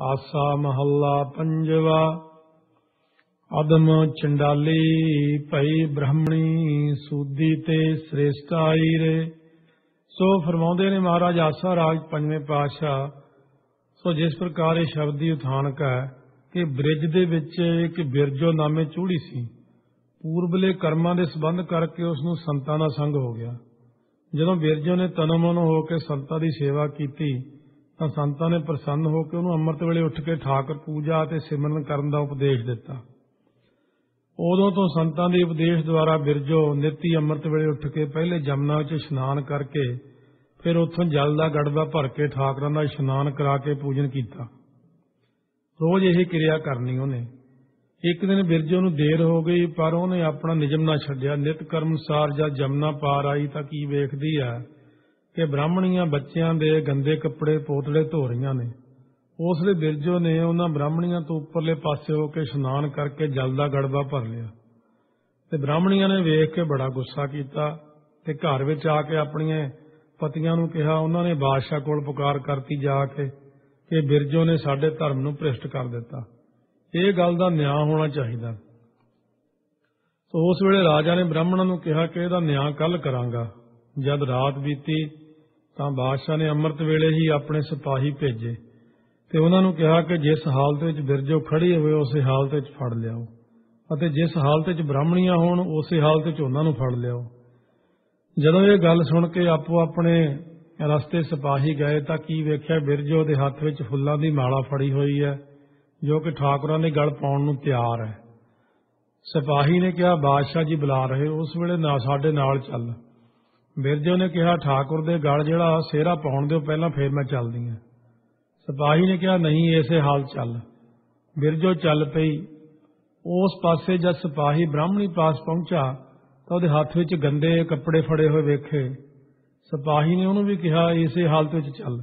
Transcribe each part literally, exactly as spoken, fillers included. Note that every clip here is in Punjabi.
आसा महला पंजवा। अदम चंडाली भई ब्राह्मणी सूदी ते श्रेष्ठाई रे। सो फरमाउंदे ने महाराज आसा राज पंजवें पातशाह। सो जिस प्रकार ये शब्द की उथानक है कि ब्रिज दे विच एक बिरजो नामे चूड़ी सी, पूर्वले कर्मां दे संबंध करके उसनूं संतां दा संग हो गया। जदों बिरजो ने तनो मनो होकर संतां दी सेवा कीती तां संतां ने प्रसन्न होकर उहनूं अंमृत वेले उठ के ठाकर पूजा ते सिमरन करन दा उपदेश दिता। उदों तो संतां दे उपदेश द्वारा बिरजो नित्य अंमृत वेले उठ के पहले जमुना विच इशनान करके फिर उत्थों जल का गड़बा भर के ठाकरां दा इशनान करा के पूजन किया। रोज यही क्रिया करनी उन्हें। एक दिन बिरजो नूं देर हो गई पर उन्हें अपना निजम ना छड्डिया। नित कर्म अनुसार जब जमुना पार आई तां की वेखदी है कि ब्राह्मणियां बच्चियां दे गंदे कपड़े पोतड़े धो रहीआं ने। उसले बिरजो ने उन्हां ब्राह्मणियां तो उपरले पासे होकर इशनान करके जल का गड़बा भर लिया ते ब्राह्मणियां ने वेख के बड़ा गुस्सा किया ते घर विच आके अपने पतियां नूं कहा। उन्हां ने बादशाह कोल पुकार करती जाके कि बिरजो ने साडे धर्म नूं भ्रिष्ट कर दिता, ये गल दा न्याय होना चाहिए। तो उस वेले राजा ने ब्राह्मणों नूं कहा कि इहदा न्याय कल करांगा। जद रात बीती तां बादशाह ने अमृत वेले ही अपने सिपाही भेजे ते उन्हां नूं कहा कि जिस हालत विच बिरजो खड़ी होवे उस हालत विच फड़ लिआओ अते जिस हालत विच ब्राह्मणियां होण उस हालत विच उन्हां नूं फड़ लिआओ। जदों ये गल सुण के आपो अपने रस्ते सिपाही गए तां की वेख्या बिरजो दे हत्थ विच फुल्लां दी माला फड़ी होई है जो कि ठाकुरां दे गल पाउण नूं तैयार है। सिपाही ने कहा बादशाह जी बुला रहे, उस वेले ना साडे नाल चल। बिरजो ने कहा ठाकुर दे गल जिहड़ा सेहरा पाउण दिओ पहलां फिर मैं चलदी हां। सिपाही ने कहा नहीं इसे हाल चल। बिरजो चल पई। उस पासे जब सिपाही ब्राह्मणी पास पहुंचा तो उहदे हत्थ विच गंदे कपड़े फड़े हुए वेखे। सिपाही ने उहनूं भी कहा इसे हालत विच चल।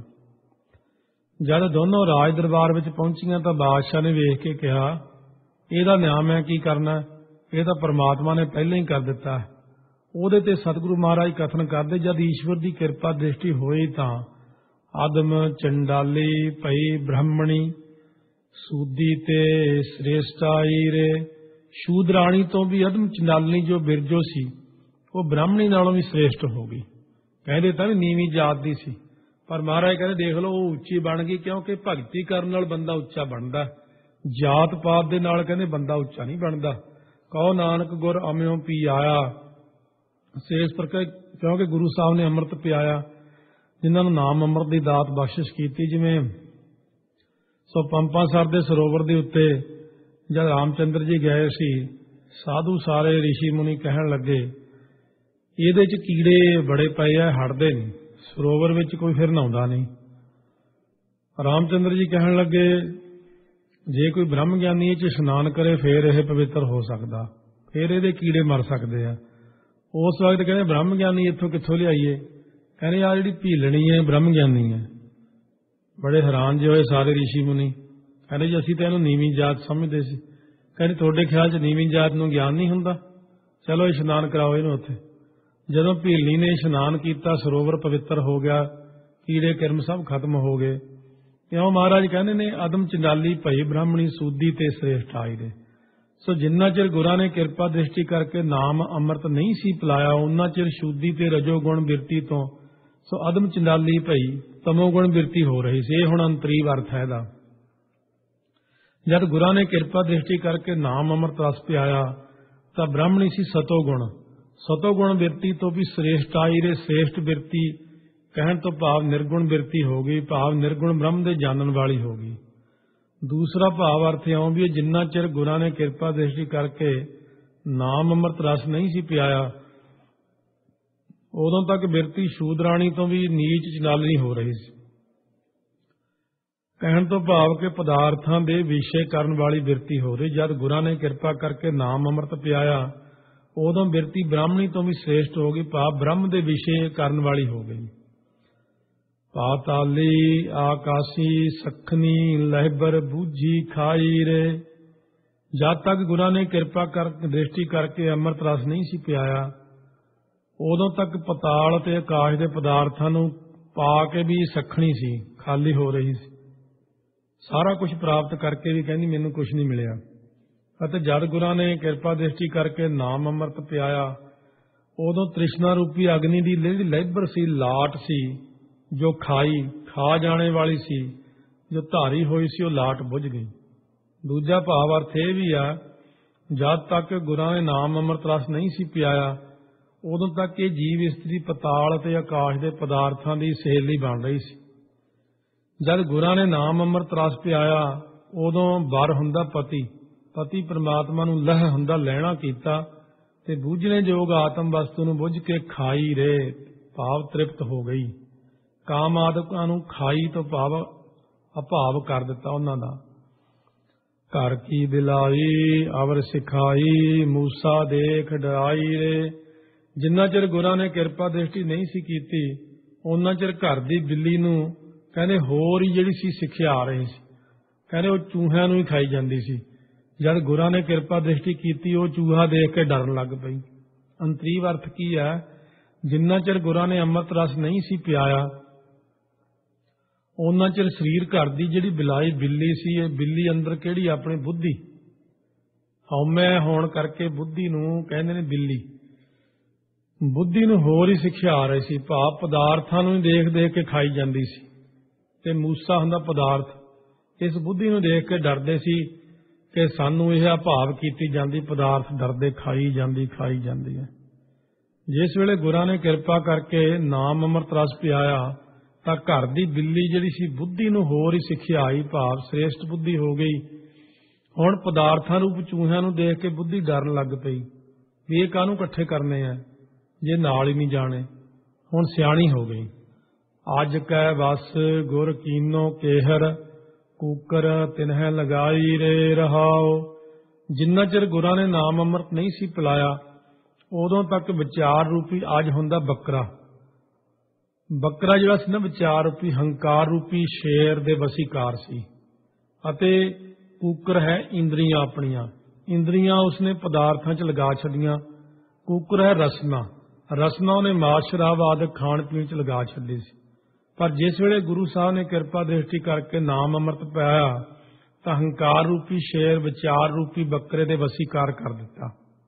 जद दोनों राज दरबार विच पहुंचियां तो बादशाह ने वेख के कहा इहदा न्याय मैं की करना, यह तो परमात्मा ने पहले ही कर दिता है। उहदे ते सतगुरु महाराज कथन करदे जद ईश्वर की कृपा दृष्टि होई तां आदम चंडाली भई ब्राह्मणी सूदी ते श्रेष्ठाई रे। शूद्राणी तो भी अदम चंडालनी जो बिरजो सी वो ब्राह्मणी नालों भी श्रेष्ठ हो गई। कहते तां नीवी जात दी सी पर महाराज कहते देख लो वो उच्ची बन गई क्योंकि भगती करने नाल बंदा उच्चा बनता। जात पात दे नाल कहते बंदा उच्चा नहीं बनता। कहो नानक गुर अम्यों पी आया से इस प्रकार क्योंकि गुरु साहब ने अमृत पियाया जिन्होंने नाम अमृत की दात बख्शिश की। जिमें सो पंपा सर दे सरोवर के उत्ते जब रामचंद्र जी गए सी साधु सारे ऋषि मुनि कहन लगे इहदे च कीड़े बड़े पए है हटदे नहीं, सरोवर विच कोई फिर नहाउंदा नहीं। रामचंद्र जी कहन लगे जे कोई ब्रह्म ज्ञानी इह च इशनान करे फिर यह पवित्र हो सकता, फिर ये कीड़े मर सकते हैं। उस वक्त कहते ब्रह्म ज्ञानी इत्थों कित्थों लियाईए। कहने यार जी भीलनी है ब्रह्म ज्ञानी है। बड़े हैरान जो होए सारे ऋषि मुनि। कहते जी असीं तां इहनूं नीवीं जात समझते सी। कहते तुहाडे ख्याल च नीवीं जात नूं ज्ञान नहीं हुंदा, चलो इशनान कराओ इहनूं उत्थे। जदों भीलनी ने इशनान किया सरोवर पवित्र हो गया, कीड़े किरम सब खत्म हो गए। क्यों महाराज कहते ने अदम चंडाली भई ब्राह्मणी सूदी ते श्रेष्ठ आई दे। सो जिन्ना चिर गुरां ने कृपा दृष्टि करके नाम अमृत नहीं सी पिलाया उन्ना चिर शुद्धि ते रजोगुण बिरती तो सो अदम चंडाली भई तमोगुण बिरती हो रही सी। हुण अंतरीव अर्थ है दा। जब गुरां ने कृपा दृष्टि करके नाम अमृत रस पियाया तो ब्राह्मणी सी सतोगुण। सतोगुण बिरती तो भी श्रेष्ठ आई रे। श्रेष्ठ बिरती कहण तो भाव निर्गुण बिरती हो गई, भाव निर्गुण ब्रह्म दे जानन वाली हो गई। दूसरा भाव अर्थ इउं भी जिन्ना चिर गुरां ने कृपा दृष्टि करके नाम अमृत रस नहीं सी पियाया उदों तक बिरती शूद्राणी तो भी नीच चंडालनी हो रही सी। कहण तो भाव के पदार्थां दे विषय करन वाली बिरती हो रही। जब गुरां ने कृपा करके नाम अमृत पियाया उदों बिरती ब्राह्मणी तो भी श्रेष्ठ हो गई, भाव ब्रह्म दे विषय करन वाली हो गई। पाताली आकाशी सखनी लहबर बूझी खाई रे। जब तक गुरां ने कृपा कर दृष्टि करके अमृत रस नहीं सी पियाया उदों तक पताल ते आकाश के पदार्थां नूं पा के भी सखनी सी, खाली हो रही सी। ਸਾਰਾ ਕੁਝ ਪ੍ਰਾਪਤ ਕਰਕੇ ਵੀ ਕਹਿੰਦੀ ਮੈਨੂੰ ਕੁਝ ਨਹੀਂ ਮਿਲਿਆ। ਅਤੇ ਜਦ ਗੁਰਾਂ ਨੇ ਕਿਰਪਾ ਦ੍ਰਿਸ਼ਟੀ ਕਰਕੇ ਨਾਮ ਅੰਮ੍ਰਿਤ ਪਿਆਇਆ, ਉਦੋਂ ਤ੍ਰਿਸ਼ਨਾ ਰੂਪੀ ਅਗਨੀ ਦੀ ਜਿਹੜੀ ਲਹਿਬਰ ਸੀ, ਲਾਟ ਸੀ, ਜੋ ਖਾਈ ਖਾ ਜਾਣੇ ਵਾਲੀ ਸੀ, ਜੋ ਧਾਰੀ ਹੋਈ ਸੀ, ਉਹ ਲਾਟ ਬੁਝ ਗਈ। ਦੂਜਾ ਭਾਵ ਅਰਥ ਇਹ ਵੀ ਆ, ਜਦ ਤੱਕ ਗੁਰਾਂ ਨੇ ਨਾਮ ਅੰਮ੍ਰਿਤ ਰਸ ਨਹੀਂ ਸੀ ਪਿਆਇਆ, ਉਦੋਂ ਤੱਕ ਇਹ ਜੀਵ ਇਸਤਰੀ ਪਤਾਲ ਅਤੇ ਆਕਾਸ਼ ਦੇ ਪਦਾਰਥਾਂ ਦੀ ਸਹੇਲੀ ਬਣ ਰਹੀ ਸੀ। ਜਦ ਗੁਰਾਂ ਨੇ ਨਾਮ ਅੰਮ੍ਰਿਤ ਰਸ ਪਿਆਇਆ, ਉਦੋਂ ਵਰ ਹੁੰਦਾ ਪਤੀ ਪਤੀ ਪਰਮਾਤਮਾ ਨੂੰ ਲਹ ਹੁੰਦਾ ਲੈਣਾ ਕੀਤਾ, ਤੇ ਬੂਝਣੇ ਯੋਗ ਆਤਮ ਵਸਤੂ ਨੂੰ ਬੁੱਝ ਕੇ ਖਾਈ ਰੇ ਭਾਵ ਤ੍ਰਿਪਤ ਹੋ ਗਈ। ਕਾਮ ਆਦਿਕਾਂ ਨੂੰ ਖਾਈ ਤੋਂ ਭਾਵ ਅਭਾਵ ਕਰ ਦਿੱਤਾ ਉਹਨਾਂ ਦਾ। ਘਰ ਕੀ ਦਿਲਾਈ ਅਵਰ ਸਿਖਾਈ ਮੂਸਾ ਦੇਖ ਡਰਾਈ ਰੇ। ਜਿੰਨਾ ਚਿਰ ਗੁਰਾਂ ਨੇ ਕਿਰਪਾ ਦ੍ਰਿਸ਼ਟੀ ਨਹੀਂ ਸੀ ਕੀਤੀ, ਉਹਨਾਂ ਚਿਰ ਘਰ ਦੀ ਬਿੱਲੀ ਨੂੰ ਕਹਿੰਦੇ ਹੋਰ ਹੀ ਜਿਹੜੀ ਸੀ ਸਿੱਖਿਆ ਆ ਰਹੀ ਸੀ। ਕਹਿੰਦੇ ਉਹ ਚੂਹਿਆਂ ਨੂੰ ਹੀ ਖਾਈ ਜਾਂਦੀ ਸੀ। ਜਦ ਗੁਰਾਂ ਨੇ ਕਿਰਪਾ ਦ੍ਰਿਸ਼ਟੀ ਕੀਤੀ, ਉਹ ਚੂਹਾ ਦੇਖ ਕੇ ਡਰਨ ਲੱਗ ਪਈ। ਅੰਤਰੀਵ ਅਰਥ ਕੀ ਹੈ? ਜਿੰਨਾ ਚਿਰ ਗੁਰਾਂ ਨੇ ਅੰਮ੍ਰਿਤ ਰਸ ਨਹੀਂ ਸੀ ਪਿਆਇਆ, ਉਹਨਾਂ ਚਿਰ ਸਰੀਰ ਘਰ ਦੀ ਜਿਹੜੀ ਬਿਲਾਈ ਬਿੱਲੀ ਸੀ, ਇਹ ਬਿੱਲੀ ਅੰਦਰ ਕਿਹੜੀ ਆਪਣੀ ਬੁੱਧੀ, ਹਉਮੈ ਹੋਣ ਕਰਕੇ ਬੁੱਧੀ ਨੂੰ ਕਹਿੰਦੇ ਨੇ ਬਿੱਲੀ। ਬੁੱਧੀ ਨੂੰ ਹੋਰ ਹੀ ਸਿੱਖਿਆ ਆ ਰਹੀ ਸੀ, ਭਾਵ ਪਦਾਰਥਾਂ ਨੂੰ ਹੀ ਦੇਖ ਦੇਖ ਕੇ ਖਾਈ ਜਾਂਦੀ ਸੀ। ਤੇ ਮੂਸਾ ਹੁੰਦਾ ਪਦਾਰਥ। ਇਸ ਬੁੱਧੀ ਨੂੰ ਦੇਖ ਕੇ ਡਰਦੇ ਸੀ ਕਿ ਸਾਨੂੰ ਇਹ ਅਭਾਵ ਕੀਤੀ ਜਾਂਦੀ, ਪਦਾਰਥ ਡਰਦੇ ਖਾਈ ਜਾਂਦੀ ਖਾਈ ਜਾਂਦੀ ਹੈ। ਜਿਸ ਵੇਲੇ ਗੁਰਾਂ ਨੇ ਕਿਰਪਾ ਕਰਕੇ ਨਾਮ ਅੰਮ੍ਰਿਤ ਰਸ ਪਿਆਇਆ, ਤਾਂ ਘਰ ਦੀ ਬਿੱਲੀ ਜਿਹੜੀ ਸੀ ਬੁੱਧੀ ਨੂੰ ਹੋਰ ਹੀ ਸਿੱਖਿਆ ਆਈ, ਭਾਵ ਸ੍ਰੇਸ਼ਟ ਬੁੱਧੀ ਹੋ ਗਈ। ਹੁਣ ਪਦਾਰਥਾਂ ਰੂਪ ਚੂਹਿਆਂ ਨੂੰ ਦੇਖ ਕੇ ਬੁੱਧੀ ਡਰਨ ਲੱਗ ਪਈ ਵੀ ਇਹ ਕਾਹਨੂੰ ਇਕੱਠੇ ਕਰਨੇ ਆ ਜੇ ਨਾਲ ਹੀ ਨਹੀਂ ਜਾਣੇ। ਹੁਣ ਸਿਆਣੀ ਹੋ ਗਈ। ਅੱਜ ਕੈ ਵਸ ਗੁਰ ਕੀਨੋ ਕੇਹਰ ਕੂਕਰ ਤਿਨਹਿ ਲਗਾਈ ਰੇ ਰਹਾਓ। ਜਿੰਨਾ ਚਿਰ ਗੁਰਾਂ ਨੇ ਨਾਮ ਅੰਮ੍ਰਿਤ ਨਹੀਂ ਸੀ ਪਿਲਾਇਆ, ਉਦੋਂ ਤੱਕ ਵਿਚਾਰ ਰੂਪੀ ਅੱਜ ਹੁੰਦਾ ਬੱਕਰਾ। ਬੱਕਰਾ ਜਿਹੜਾ ਸੀ ਨਾ, ਵਿਚਾਰ ਰੂਪੀ ਹੰਕਾਰ ਰੂਪੀ ਸ਼ੇਰ ਦੇ ਵਸੀਕਾਰ ਸੀ। ਅਤੇ ਕੂਕਰ ਹੈ ਇੰਦਰੀਆਂ ਆਪਣੀਆਂ। ਇੰਦਰੀਆਂ ਉਸਨੇ ਪਦਾਰਥਾਂ 'ਚ ਲਗਾ ਛੱਡੀਆਂ। ਕੂਕਰ ਹੈ ਰਸਨਾ। ਰਸਨਾ ਉਹਨੇ ਮਾਸ ਸ਼ਰਾਬ ਆਦਿ ਖਾਣ ਪੀਣ 'ਚ ਲਗਾ ਛੱਡੀ ਸੀ। ਪਰ ਜਿਸ ਵੇਲੇ ਗੁਰੂ ਸਾਹਿਬ ਨੇ ਕਿਰਪਾ ਦ੍ਰਿਸ਼ਟੀ ਕਰਕੇ ਨਾਮ ਅੰਮ੍ਰਿਤ ਪਾਇਆ, ਤਾਂ ਹੰਕਾਰ ਰੂਪੀ ਸ਼ੇਰ ਵਿਚਾਰ ਰੂਪੀ ਬੱਕਰੇ ਦੇ ਵਸੀਕਾਰ ਕਰ ਦਿੱਤਾ।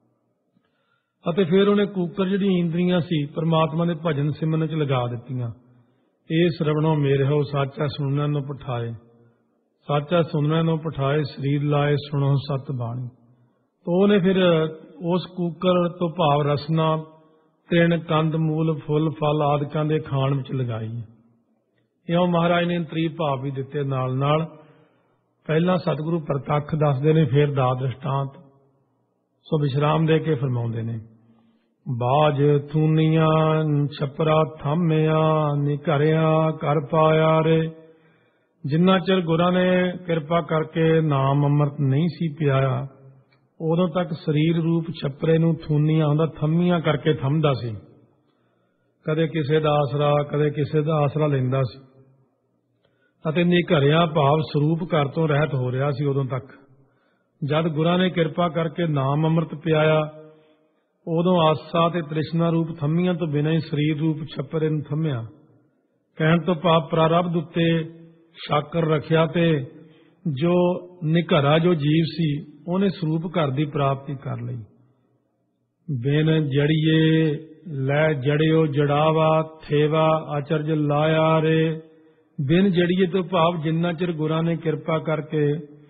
ਅਤੇ ਫਿਰ ਉਹਨੇ ਕੂਕਰ ਜਿਹੜੀ ਇੰਦਰੀਆਂ ਸੀ ਪਰਮਾਤਮਾ ਦੇ ਭਜਨ ਸਿਮਰਨ 'ਚ ਲਗਾ ਦਿੱਤੀਆਂ। ਇਹ ਸਰਵਣੋ ਮੇਰੇ ਹੋ ਸਾਚਾ ਸੁਣਨ ਨੂੰ ਪਠਾਏ, ਸਾਚਾ ਸੁਣਨ ਨੂੰ ਪਠਾਏ, ਸਰੀਰ ਲਾਏ ਸੁਣੋ ਸਤ ਬਾਣੀ। ਤਾਂ ਉਹਨੇ ਫਿਰ ਉਸ ਕੂਕਰ ਤੋਂ ਭਾਵ ਰਸਨਾ ਤਿੰਨ ਕੰਦ ਮੂਲ ਫੁੱਲ ਫਲ ਆਦਿਕਾਂ ਦੇ ਖਾਣ ਵਿੱਚ ਲਗਾਈ। ਇਉਂ ਮਹਾਰਾਜ ਨੇ ਤ੍ਰੀ ਭਾਵ ਵੀ ਦਿੱਤੇ ਨਾਲ ਨਾਲ। ਪਹਿਲਾਂ ਸਤਿਗੁਰੂ ਪ੍ਰਤੱਖ ਦੱਸਦੇ ਨੇ, ਫਿਰ ਦਾ ਦ੍ਰਿਸ਼ਟਾਂਤ। ਸੋ ਵਿਸ਼ਰਾਮ ਦੇ ਕੇ ਫਰਮਾਉਂਦੇ ਨੇ, ਬਾਜ ਥੂਨੀਆਂ ਛਪਰਾ ਥਾਮਿਆ ਨਿਘਰਿਆ ਕਰ ਪਾਇਆ ਰੇ। ਜਿੰਨਾ ਚਿਰ ਗੁਰਾਂ ਨੇ ਕਿਰਪਾ ਕਰਕੇ ਨਾਮ ਅੰਮ੍ਰਿਤ ਨਹੀਂ ਸੀ ਪਿਆਇਆ, ਉਦੋਂ ਤੱਕ ਸਰੀਰ ਰੂਪ ਛੱਪਰੇ ਨੂੰ ਥੂਨੀਆਂ ਹੁੰਦਾ ਥੰਮੀਆਂ ਕਰਕੇ ਥੰਮਦਾ ਸੀ। ਕਦੇ ਕਿਸੇ ਦਾ ਆਸਰਾ, ਕਦੇ ਕਿਸੇ ਦਾ ਆਸਰਾ ਲੈਂਦਾ ਸੀ। ਅਤੇ ਨਿਘਰਿਆ ਭਾਵ ਸਰੂਪ ਘਰ ਤੋਂ ਰਹਿਤ ਹੋ ਰਿਹਾ ਸੀ ਉਦੋਂ ਤੱਕ। ਜਦ ਗੁਰਾਂ ਨੇ ਕਿਰਪਾ ਕਰਕੇ ਨਾਮ ਅੰਮ੍ਰਿਤ ਪਿਆਇਆ, ਉਦੋਂ ਆਸਾ ਤੇ ਤ੍ਰਿਸ਼ਨਾ ਰੂਪ ਥੰਮੀਆਂ ਤੋਂ ਬਿਨਾਂ ਹੀ ਸਰੀਰ ਰੂਪ ਛੱਪਰੇ ਨੂੰ ਥੰਮਿਆ। ਕਹਿਣ ਤੋਂ ਭਾਵ ਪ੍ਰਾਰਬਧ ਉੱਤੇ ਸ਼ਾਕਰ ਰੱਖਿਆ, ਤੇ ਜੋ ਨਿਘਰਾ ਜੋ ਜੀਵ ਸੀ ਉਹਨੇ ਸਰੂਪ ਘਰ ਦੀ ਪ੍ਰਾਪਤੀ ਕਰ ਲਈ। ਬਿਨ ਜੜੀਏ ਲੈ ਜੜਿਓ ਜੜਾਵਾ ਥੇਵਾ ਅਚਰਜ ਲਾਇਆ ਰੇ। ਬਿਨ ਜੜੀਏ ਤੋਂ ਭਾਵ ਜਿੰਨਾ ਚਿਰ ਗੁਰਾਂ ਨੇ ਕਿਰਪਾ ਕਰਕੇ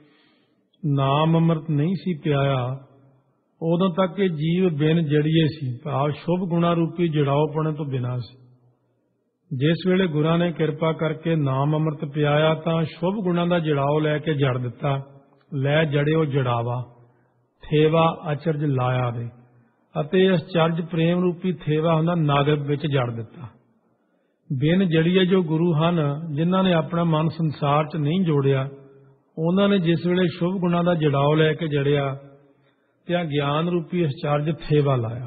ਨਾਮ ਅੰਮ੍ਰਿਤ ਨਹੀਂ ਸੀ ਪਿਆਇਆ, ਉਦੋਂ ਤੱਕ ਇਹ ਜੀਵ ਬਿਨ ਜੜੀਏ ਸੀ, ਭਾਵ ਸ਼ੁਭ ਗੁਣਾ ਰੂਪੀ ਜੜਾਓਪਣੇ ਤੋਂ ਬਿਨਾਂ ਸੀ। ਜਿਸ ਵੇਲੇ ਗੁਰਾਂ ਨੇ ਕਿਰਪਾ ਕਰਕੇ ਨਾਮ ਅੰਮ੍ਰਿਤ ਪਿਆਇਆ, ਤਾਂ ਸ਼ੁਭ ਗੁਣਾਂ ਦਾ ਜੜਾਓ ਲੈ ਕੇ ਜੜ ਦਿੱਤਾ। ਲੈ ਜੜਿਓ ਜੜਾਵਾ ਥੇਵਾ ਅਚਰਜ ਲਾਇਆ ਰੇ। ਅਤੇ ਇਸ ਚਰਜ ਪ੍ਰੇਮ ਰੂਪੀ ਥੇਵਾ ਹੁੰਦਾ ਨਗ ਵਿੱਚ ਜੜ ਦਿੱਤਾ। ਬਿਨ ਜੜੀਏ ਜੋ ਗੁਰੂ ਹਨ, ਜਿਨ੍ਹਾਂ ਨੇ ਆਪਣਾ ਮਨ ਸੰਸਾਰ 'ਚ ਨਹੀਂ ਜੋੜਿਆ, ਉਹਨਾਂ ਨੇ ਜਿਸ ਵੇਲੇ ਸ਼ੁਭ ਗੁਣਾਂ ਦਾ ਜੜਾਓ ਲੈ ਕੇ ਜੜਿਆ, ਤੇ ਗਿਆਨ ਰੂਪੀ ਇਸ ਚਰਜ ਥੇਵਾ ਲਾਇਆ।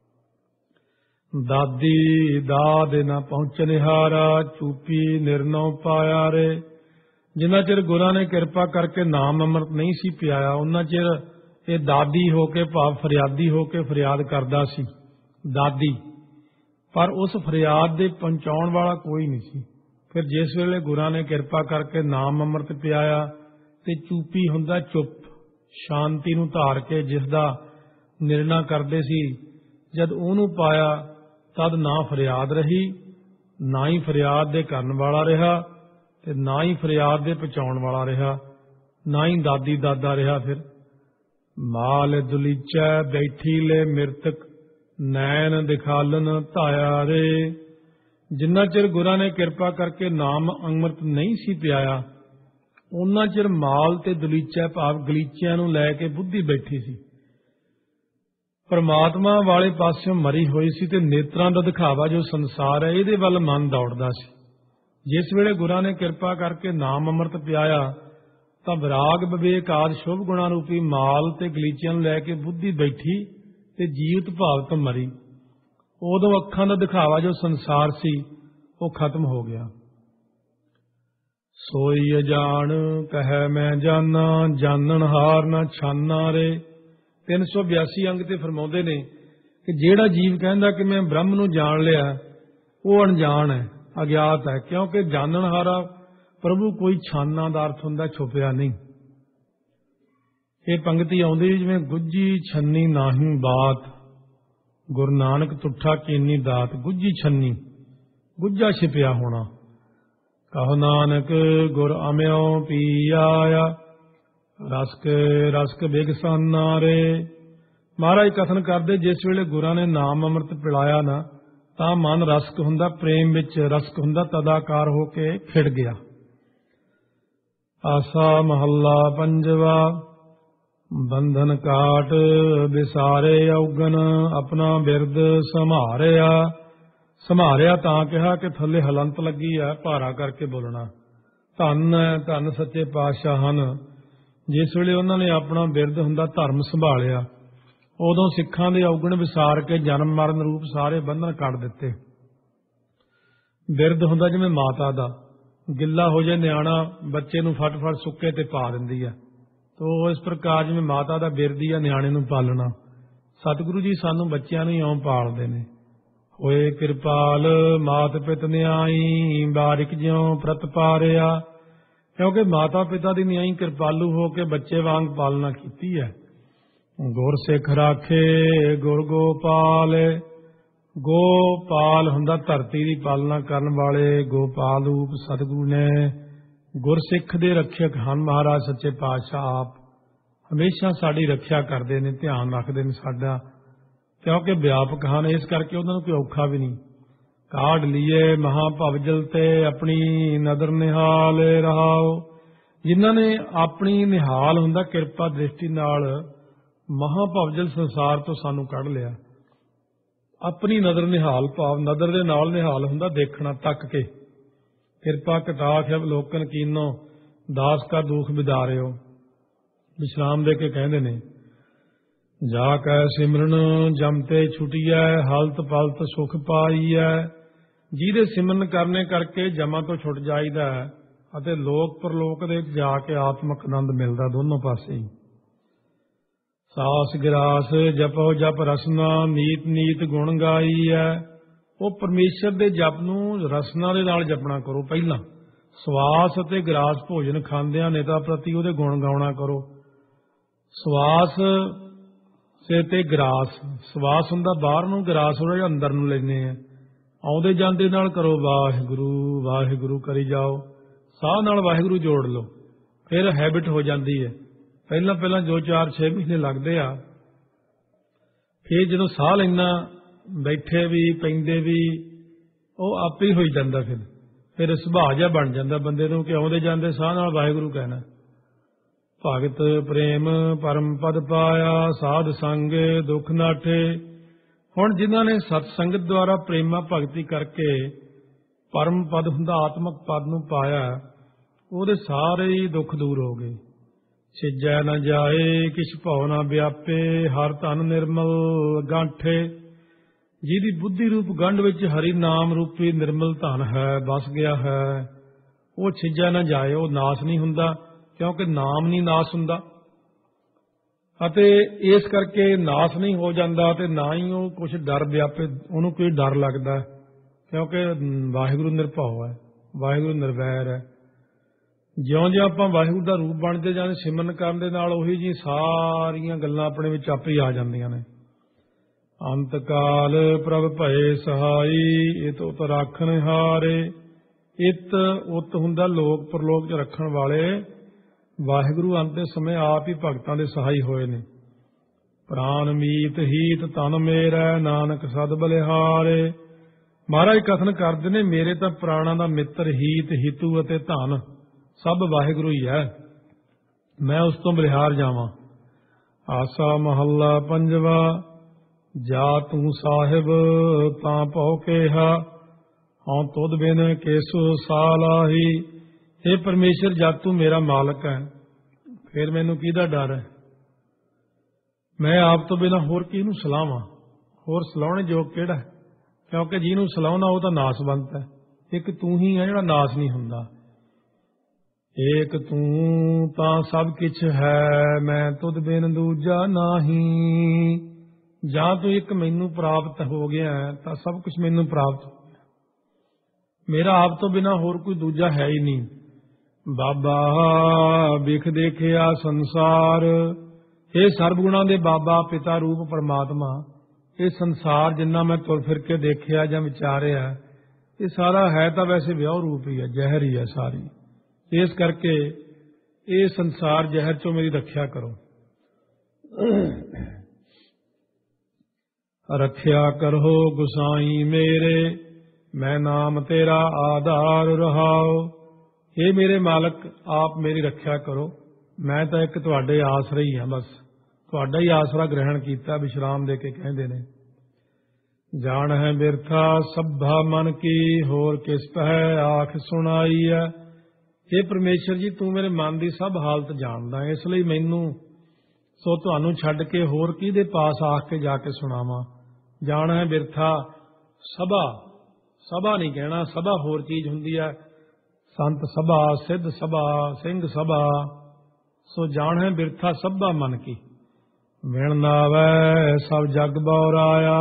ਦਾਦੀ ਦਾਦ ਨਾ ਪਹੁੰਚਨਿਹਾਰਾ ਚੂਪੀ ਨਿਰਨਉ ਪਾਇਆ ਰੇ। ਜਿੰਨਾ ਚਿਰ ਗੁਰਾਂ ਨੇ ਕਿਰਪਾ ਕਰਕੇ ਨਾਮ ਅੰਮ੍ਰਿਤ ਨਹੀਂ ਸੀ ਪਿਆਇਆ, ਉਹਨਾਂ ਚਿਰ ਇਹ ਦਾਦੀ ਹੋ ਕੇ ਭਾਵ ਫਰਿਆਦੀ ਹੋ ਕੇ ਫਰਿਆਦ ਕਰਦਾ ਸੀ, ਦਾਦੀ। ਪਰ ਉਸ ਫਰਿਆਦ ਦੇ ਪਹੁੰਚਾਉਣ ਵਾਲਾ ਕੋਈ ਨਹੀਂ ਸੀ, फिर जिस वेले गुरां ने किरपा करके नाम अमृत पियाया ते चूपी हुंदा चुप, शांति नूं धार के जिस दा निर्णा करदे सी, जद ओनू पाया तद ना फरियाद रही, ना ही फरियाद दे करन वाला रहा ते ना ही फरियाद दे पहुंचाउण वाला रहा, ना ही दादी दादा रहा। फिर माल दुलीचै बैठी ले मिरतक, नैन दिखालन धाया रे। जिन्ना चिर गुरां ने किरपा करके नाम अमृत नहीं सी पियाया, उन्ना चिर माल ते दुलीचै भाव गलीचियां नूं लै के बुद्धि बैठी सी, परमात्मा वाले पासियों मरी हुई सी ते नेत्रां दा दिखावा जो संसार है इहदे वल मन दौड़दा सी। जिस वेले गुरां ने किरपा करके नाम अमृत पियाया तां विराग विवेक आदि शुभ गुणां रूपी माल ते गलीचियां नूं लै के बुद्धि बैठी ते जीवत भाव तो मरी। उदों अखां दा दिखावा जो संसार सी वो खत्म हो गया। सोई अजान कहे मैं जाना, जानन हार ना छाना रे। तीन सौ बयासी अंग ते फरमाउंदे ने कि जेड़ा जीव कहंदा कि मैं ब्रह्म नूं जान लिया, वो अणजान है, अज्ञात है, क्योंकि जानन हारा प्रभु कोई छाना दा अर्थ हुंदा छुपिया नहीं। ये पंक्ति आउंदी जिवें गुज्जी छन्नी नाहीं बात, गुरु नानक तुठा कीनी दात। गुज्जी छन्नी, गुज्जा छिपिया होना। कहो नानक गुर अम्यो पी आया, रसक रसक बेगसाना रे। महाराज कथन करदे जिस वेले गुरां ने नाम अमृत पिलाया ना, तां मन रसक हुंदा, प्रेम विच रसक हुंदा, तदाकार हो के खिड़ गया। आसा महला पंजवा। बंधन काट विसारे औगन, अपना बिरद संभारिया। संभारिया तां कहा कि थल्ले हलंत लगी है, भारा करके बोलना। धन है धन सच्चे पातशाह हन। जिस वेले उन्हां ने अपना बिरद हुंदा धर्म संभालिया, उदों सिखां दे औगण विसार के जन्म मरण रूप सारे बंधन कट दिते। बिरद हुंदा जिवें माता दा गिला हो जाए नियाणा, बच्चे नूं फट फट सुक्के ते पा दिंदी है, तो इस प्रकार जिवें माता दा बिरदी आ नियाणे नूं पालना। सतगुरु जी सानू बच्चियां नूं इउं पालदे ने। होए किरपाल मात पित न्याई, बारिक ज्यों प्रतपारिया। क्योंकि माता पिता दी न्याई किरपालू हो के बच्चे वांग पालना कीती है। गुर सिख राखे गुर गोपाल। गोपाल हुंदा धरती दी पालना करन वाले, गोपाल रूप सतगुरु ने गुरसिख दे रक्षक हन। महाराज सच्चे पातशाह आप हमेशा साड़ी रक्षा करते हैं, ध्यान रखते हैं साडा, क्योंकि व्यापक हैं, इस करके उन्होंने कोई औखा भी नहीं। काढ़ लिए महाभवजल ते अपनी नदर निहाल रहाओ। जिन्हों ने अपनी निहाल हुंदा किरपा दृष्टि नाल महाभवजल संसार तो सानू कढ़ लिया। अपनी नदर निहाल भाव नदर दे नाल निहाल हुंदा देखना तक के। किरपा कटाक्ष अवलोकन कीनो, दास का दुख विदारियो। विश्राम दे के कहंदे ने, जा कै सिमरन जमते छुटिया, हलत पलत सुख पाईया। जिहदे सिमरन करने करके जमा तो छुट जाईदा है अते लोक परलोक दे जाके आत्मक आनंद मिलदा दोनों पासे ही। सास गिरास जपो जप रसना, नीत नीत गुण गाई है। वो परमेश्वर दे जप नूं रसना दे नाल जपना करो। पहला सवास अते ग्रास भोजन खांदियां नेता प्रति उहदे गुण गाउणा करो। सवास से ते ग्रास, सवास हुंदा बाहर नूं, ग्रास उहदा अंदर नूं लैने आ। आउंदे जांदे नाल करो वाहिगुरू वाहिगुरू करी जाओ, साह नाल वाहिगुरू जोड़ लो, फिर हैबिट हो जाती है। पहला पहला जो चार छे महीने लगते आ, फिर जो साह लेना बैठे भी पैंदे भी वो आप ही हो जाता। फिर फिर सुभाਅ जिहा बन जाता बंदे नूं कि आउंदे जांदे साह नाल वाहिगुरू कहना। भगत प्रेम परम पद पाया, साध संग दुख नाठे। हुण जिन्हां ने सतसंगत द्वारा प्रेमा भगती करके परम पद हुंदा आत्मक पद नूं पाया, ਉਹਦੇ ਸਾਰੇ ਹੀ दुख दूर हो गए। छिजै न जाए किछ भौ न व्यापे, हर धन निर्मल गांठे। जिहदी बुद्धि रूप गंढ विच हरि नाम रूपी निर्मल धन है, बस गया है, वो छिजै न जाए, वो नाश नहीं हुंदा, क्योंकि नाम नहीं नाश हुंदा। ਅਤੇ ਇਸ ਕਰਕੇ ਨਾਸ ਨਹੀਂ ਹੋ ਜਾਂਦਾ ਤੇ ਨਾ ਹੀ ਉਹ ਕੁਝ ਡਰ ਵਿਆਪੇ, ਉਹਨੂੰ ਕੋਈ ਡਰ ਲੱਗਦਾ, ਕਿਉਂਕਿ ਵਾਹਿਗੁਰੂ ਨਿਰਭਉ ਹੈ। ਵਾਹਿਗੁਰੂ ਨਿਰਵੈਰ ਹੈ। ਜਿਉਂ ਜਿਉਂ ਆਪਾਂ ਵਾਹਿਗੁਰੂ ਦਾ ਰੂਪ ਬਣਦੇ ਜਾਂਦੇ ਸਿਮਰਨ ਕਰਨ ਦੇ ਨਾਲ ਉਹੀ ਜੀ ਸਾਰੀਆਂ ਗੱਲਾਂ ਆਪਣੇ ਵਿੱਚ ਆਪੇ ਹੀ ਆ ਜਾਂਦੀਆਂ ਨੇ। ਅੰਤ ਕਾਲ ਪ੍ਰਭ ਭਏ ਸਹਾਈ, ਇਤ ਉਤ ਰਾਖਣ ਹਾਰੇ। ਇਤ ਉਤ ਹੁੰਦਾ ਲੋਕ ਪਰਲੋਕ ਚ ਰੱਖਣ ਵਾਲੇ। ਵਾਹਿਗੁਰੂ ਅੰਤ ਦੇ ਸਮੇਂ ਆਪ ਹੀ ਭਗਤਾਂ ਦੇ ਸਹਾਈ ਹੋਏ ਨੇ। ਪ੍ਰਾਨ ਮੀਤ ਹੀਤ ਤਨ ਮੇਰਾ, ਨਾਨਕ ਸਦ ਬਲਿਹਾਰੇ। ਮਹਾਰਾਜ ਕਥਨ ਕਰਦੇ ਨੇ, ਮੇਰੇ ਤਾਂ ਪ੍ਰਾਣਾਂ ਦਾ ਮਿੱਤਰ ਹੀਤ ਹਿਤੂ ਅਤੇ ਧਨ ਸਭ ਵਾਹਿਗੁਰੂ ਹੀ ਹੈ, ਮੈਂ ਉਸ ਤੋਂ ਬਲਿਹਾਰ ਜਾਵਾਂ। ਆਸਾ ਮਹੱਲਾ ਪੰਜਵਾ। ਜਾ ਤੂੰ ਸਾਹਿਬ ਤਾਂ ਭਉ ਕੇਹਾ, ਹਉ ਤੁਧ ਬਿਨ ਕੇਸੁ ਸਾਲਾਹੀ। हे परमेश्वर, जब तू मेरा मालक है फिर मैनू किहदा डर है? मैं आप तो बिना होर किहनूं सलाहां? होर सलाहणे योग किहड़ा है? क्योंकि जिहनूं सलाहना वो तां नासवंत है। एक तू ही है जिहड़ा नास नहीं हुंदा। एक तू तां सब किछ है, मैं तुध बिन दूजा नाही। जां तू एक मैनू प्राप्त हो गया है तां सब कुछ मैनू प्राप्त हो गया। मेरा आप तो बिना होर कोई दूजा है ही नहीं। बाबा बिख देखिया संसार। ये सर्वगुणा दे बाबा पिता रूप परमात्मा, ये संसार जिन्ना मैं तुर फिर के देखिया जां विचारिया, ये सारा है तो वैसे व्याह रूप ही है, जहर ही है सारी। इस करके ये संसार जहर चो मेरी रख्या करो। रख्या करो गुसाई मेरे, मैं नाम तेरा आधार रहाओ। हे मेरे मालक, आप मेरी रख्या करो। मैं तो एक तुहाडे आसरा ही हाँ, बस तुहाडा ही आसरा ग्रहण किया। विश्राम दे के कहते ने, जान है बिरथा सभा मन की, होर किस पै आख सुनाई है। हे परमेश्वर जी, तू मेरे मन की सब हालत जानदा है, इसलिए मैनू सो तुहानू छड्ड के होर किहदे पास आख के जाके सुनावां। जान है बिरथा सभा, सभा नहीं कहना, सभा होर चीज हुंदी है। संत सभा, सिद्ध सभा, सिंह सभा, सो जान है बिरथा सभा मन की। मिल नावै सब जग बौराया,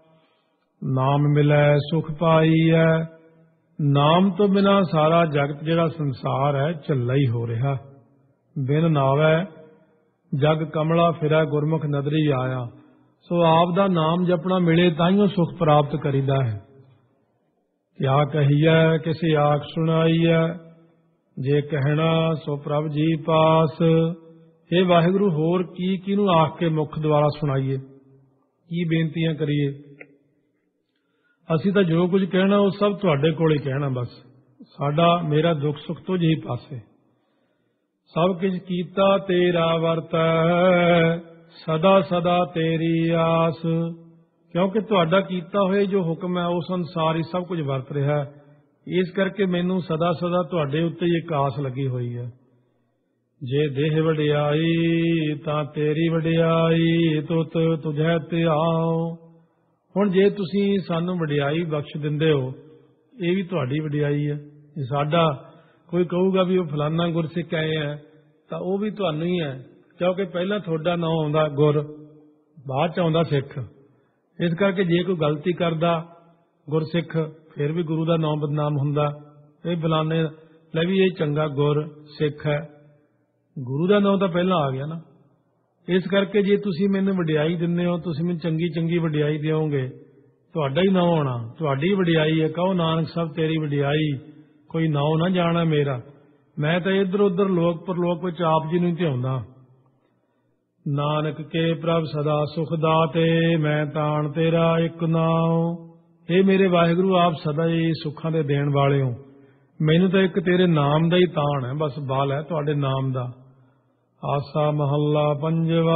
नाम मिलै सुख पाई है। नाम तो बिना सारा जगत जिहड़ा संसार है झल्ला ही हो रहा। बिन नावै जग कमला फिरै, गुरमुख नदरी आया। सो आप दा नाम जपना मिले ताइयों सुख प्राप्त करीदा है। क्या कहिए किसी आख सुनाई है, जे कहना सो प्रभ जी पास। हे वाहिगुरु, होर की किनू आख के मुख द्वारा सुनाइए, की बेनतियां करिए। असी तो जो कुछ कहना वो सब तुहाडे कोल ही कहना। बस साडा मेरा दुख सुख तुझ ही पासे। सब किछ कीता तेरा वर्तै, सदा सदा तेरी आस। क्योंकि तुहाडा कीता होए जो हुक्म है उस अनुसार ही सब कुछ वरत रहा है। इस करके मैनू सदा सदा तुहाडे उत्ते ही एक आस लगी हुई है। जे देह वडियाई तां तेरी वडियाई, तुत तुझै ते आओ। हुण जे तुसीं सानू वडियाई बख्श दिंदे हो, ये भी तुहाडी वडियाई है। जे साडा कोई कहूगा भी वो फलाना गुरसिख आए है तां वो भी तुहानू ही है, क्योंकि पहला तुहाडा नाम आउंदा गुर, बाद च आउंदा सिख। इस करके जे कोई गलती करदा गुरसिख, फिर भी गुरु का नाम बदनाम हुंदा। ये फलाने ले भी ये चंगा गुर सिख है, गुरु का नाम तो पहला आ गया ना। इस करके जे तुसीं मैनूं वडियाई दिंदे हो, तुसीं मैनूं चंगी चंगी वडियाई दिओगे, तुहाडा ही नाम आउणा, तुहाडी वडियाई है। कहो नानक सब तेरी वडियाई, कोई नाम ना जाना मेरा। मैं तो इधर उधर लोक परलोक विच आप जी नूं धिआउंदा। नानक के प्रभ सदा सुख दाते, मैं ताण तेरा एक नाम। हे मेरे वाहिगुरु, आप सदा ही सुखां दे देण वाले हो। मैनू तो एक तेरे नाम दा ही ताण है, बस बाल है तुहाडे नाम दा। आसा महला पंजवा।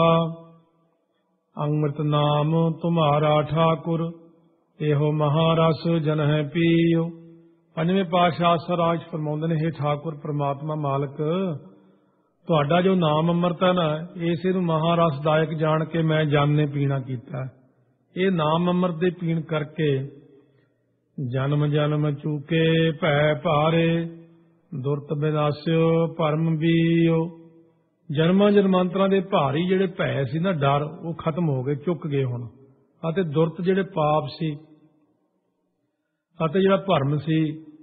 अमृत नाम तुम्हारा ठाकुर, एहो महारस जन है पीओ। पंजवें पातशाह सराज फरमाउंदे ने, हे ठाकुर परमात्मा मालक, तुहाडा जो नाम अमृत है ना, इसे नूं महारसदायक जान के मैं जाने पीना कीता है। ये नाम अमृत दे पीण करके जन्म जन्म चूके भै भारे, दुरत विनाश्यो भरम बीओ। जन्मां जन्मांतरां दे भारी जिहड़े भै सी ना, डर, वो खत्म हो गए, चुक गए हुण। अते दुरत जिहड़े पाप सी अते जिहड़ा भरम सी,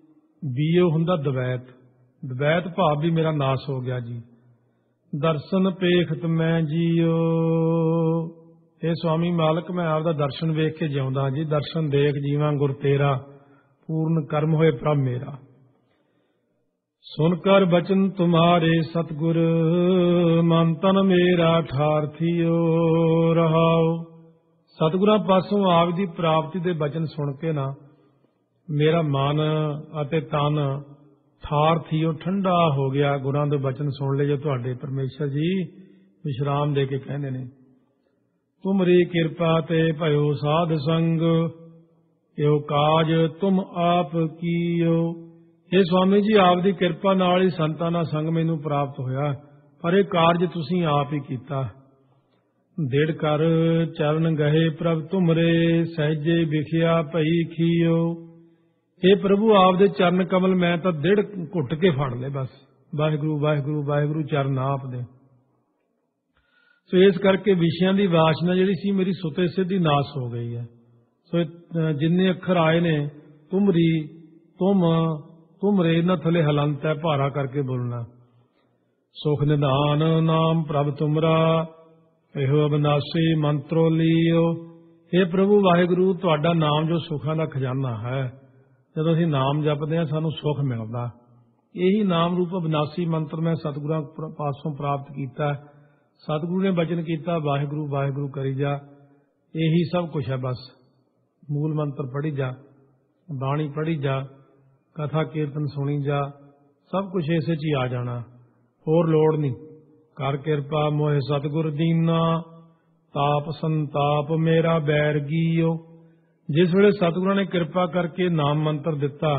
ਬੀਓ ਹੁੰਦਾ ਦਵੈਤ, ਦਵੈਤ ਭਾਵ ਵੀ ਮੇਰਾ ਨਾਸ ਹੋ ਗਿਆ ਜੀ। ਦਰਸ਼ਨ ਪੇਖਤ ਮੈਂ ਜੀਓ, ਇਹ ਸੁਆਮੀ ਮਾਲਕ ਮੈਂ ਆਪਦਾ ਦਰਸ਼ਨ ਵੇਖ ਕੇ ਜਿਉਂਦਾ ਜੀ। ਦਰਸ਼ਨ ਦੇਖ ਜੀਵਾਂ ਗੁਰ ਤੇਰਾ, ਪੂਰਨ ਕਰਮ ਹੋਏ ਪ੍ਰਭ ਮੇਰਾ। ਸੁਨ ਕਰ ਬਚਨ ਤੁਮਾਰੇ ਸਤਿਗੁਰ, ਮਨ ਤਨ ਮੇਰਾ ਠਾਰਥਿਓ ਰਹਾਓ। ਸਤਿਗੁਰਾਂ ਪਾਸੋਂ ਆਪ ਦੀ ਪ੍ਰਾਪਤੀ ਦੇ ਬਚਨ ਸੁਣ ਕੇ ਨਾ ਮੇਰਾ ਮਨ ਅਤੇ ਤਨ ਠਾਰਥਿਓ ਠੰਡਾ ਹੋ ਗਿਆ। ਗੁਰਾਂ ਦੇ ਬਚਨ ਸੁਣ ਲਏ ਜੋ ਤੁਹਾਡੇ ਪਰਮੇਸ਼ਰ ਜੀ ਵਿਸ਼ਰਾਮ ਦੇ ਕੇ ਕਹਿੰਦੇ ਨੇ, ਤੁਮਰੀ ਕਿਰਪਾ ਤੇ ਭਇਓ ਸਾਧ ਸੰਗ, ਇਹੋ ਕਾਜ ਤੁਮ ਆਪ ਕੀਓ। ਇਹ ਸੁਆਮੀ ਜੀ ਆਪ ਦੀ ਕਿਰਪਾ ਨਾਲ ਹੀ ਸੰਤਾਂ ਦਾ ਸੰਗ ਮੈਨੂੰ ਪ੍ਰਾਪਤ ਹੋਇਆ, ਪਰ ਇਹ ਕਾਰਜ ਤੁਸੀਂ ਆਪ ਹੀ ਕੀਤਾ। ਦਿੜ ਕਰ ਚਰਨ ਗਏ ਪ੍ਰਭ ਤੁਮਰੇ, ਸਹਿਜੇ ਵਿਖਿਆ ਭਈ ਖੀਓ। ਇਹ ਪ੍ਰਭੂ ਆਪ ਦੇ ਚਰਨ ਕਮਲ ਮੈਂ ਤਾਂ ਦਿੜ ਘੁੱਟ ਕੇ ਫੜ ਲਏ ਬਸ। ਵਾਹਿਗੁਰੂ ਵਾਹਿਗੁਰੂ ਵਾਹਿਗੁਰੂ ਚਰਨ ਆਪ ਦੇ। ਸੋ ਇਸ ਕਰਕੇ ਵਿਸ਼ਿਆਂ ਦੀ ਵਾਸ਼ਨਾ ਜਿਹੜੀ ਸੀ ਮੇਰੀ ਸੁਤੇ ਸਿੱਧੀ ਨਾਸ ਹੋ ਗਈ ਹੈ। ਸੋ ਜਿੰਨੇ ਅੱਖਰ ਆਏ ਨੇ, ਤੁਮਰੀ, ਤੁਮ, ਤੁਮਰੇ, ਇਹਨਾਂ ਥੱਲੇ ਹਲੰਤ ਹੈ, ਭਾਰਾ ਕਰਕੇ ਬੋਲਣਾ। ਸੁਖ ਨਿਧਾਨ ਨਾਮ ਪ੍ਰਭ ਤੁਮਰਾ, ਇਹੋ ਅਬਨਾਸੀ ਮੰਤਰੋ ਲੀਓ। ਇਹ ਪ੍ਰਭੂ ਵਾਹਿਗੁਰੂ ਤੁਹਾਡਾ ਨਾਮ ਜੋ ਸੁੱਖਾਂ ਦਾ ਖਜ਼ਾਨਾ ਹੈ, ਜਦੋਂ ਅਸੀਂ ਨਾਮ ਜਪਦੇ ਹਾਂ ਸਾਨੂੰ ਸੁੱਖ ਮਿਲਦਾ। ਇਹੀ ਨਾਮ ਰੂਪ ਅਬਨਾਸੀ ਮੰਤਰ ਮੈਂ ਸਤਿਗੁਰਾਂ ਪਾਸੋਂ ਪ੍ਰਾਪਤ ਕੀਤਾ। ਸਤਿਗੁਰੂ ਨੇ ਬਚਨ ਕੀਤਾ, ਵਾਹਿਗੁਰੂ ਵਾਹਿਗੁਰੂ ਕਰੀ ਜਾ। ਇਹੀ ਸਭ ਕੁਛ ਹੈ ਬਸ। ਮੂਲ ਮੰਤਰ ਪੜ੍ਹੀ ਜਾ, ਬਾਣੀ ਪੜ੍ਹੀ ਜਾ, ਕਥਾ ਕੀਰਤਨ ਸੁਣੀ ਜਾ, ਸਭ ਕੁਛ ਇਸੇ 'ਚ ਹੀ ਆ ਜਾਣਾ, ਹੋਰ ਲੋੜ ਨਹੀਂ। ਕਰ ਕਿਰਪਾ ਮੋਹਿ ਸਤਿਗੁਰ ਦੀਨਾ, ਤਾਪ ਸੰਤਾਪ ਮੇਰਾ ਬੈਰਗੀਓ। ਜਿਸ ਵੇਲੇ ਸਤਿਗੁਰਾਂ ਨੇ ਕਿਰਪਾ ਕਰਕੇ ਨਾਮ ਮੰਤਰ ਦਿੱਤਾ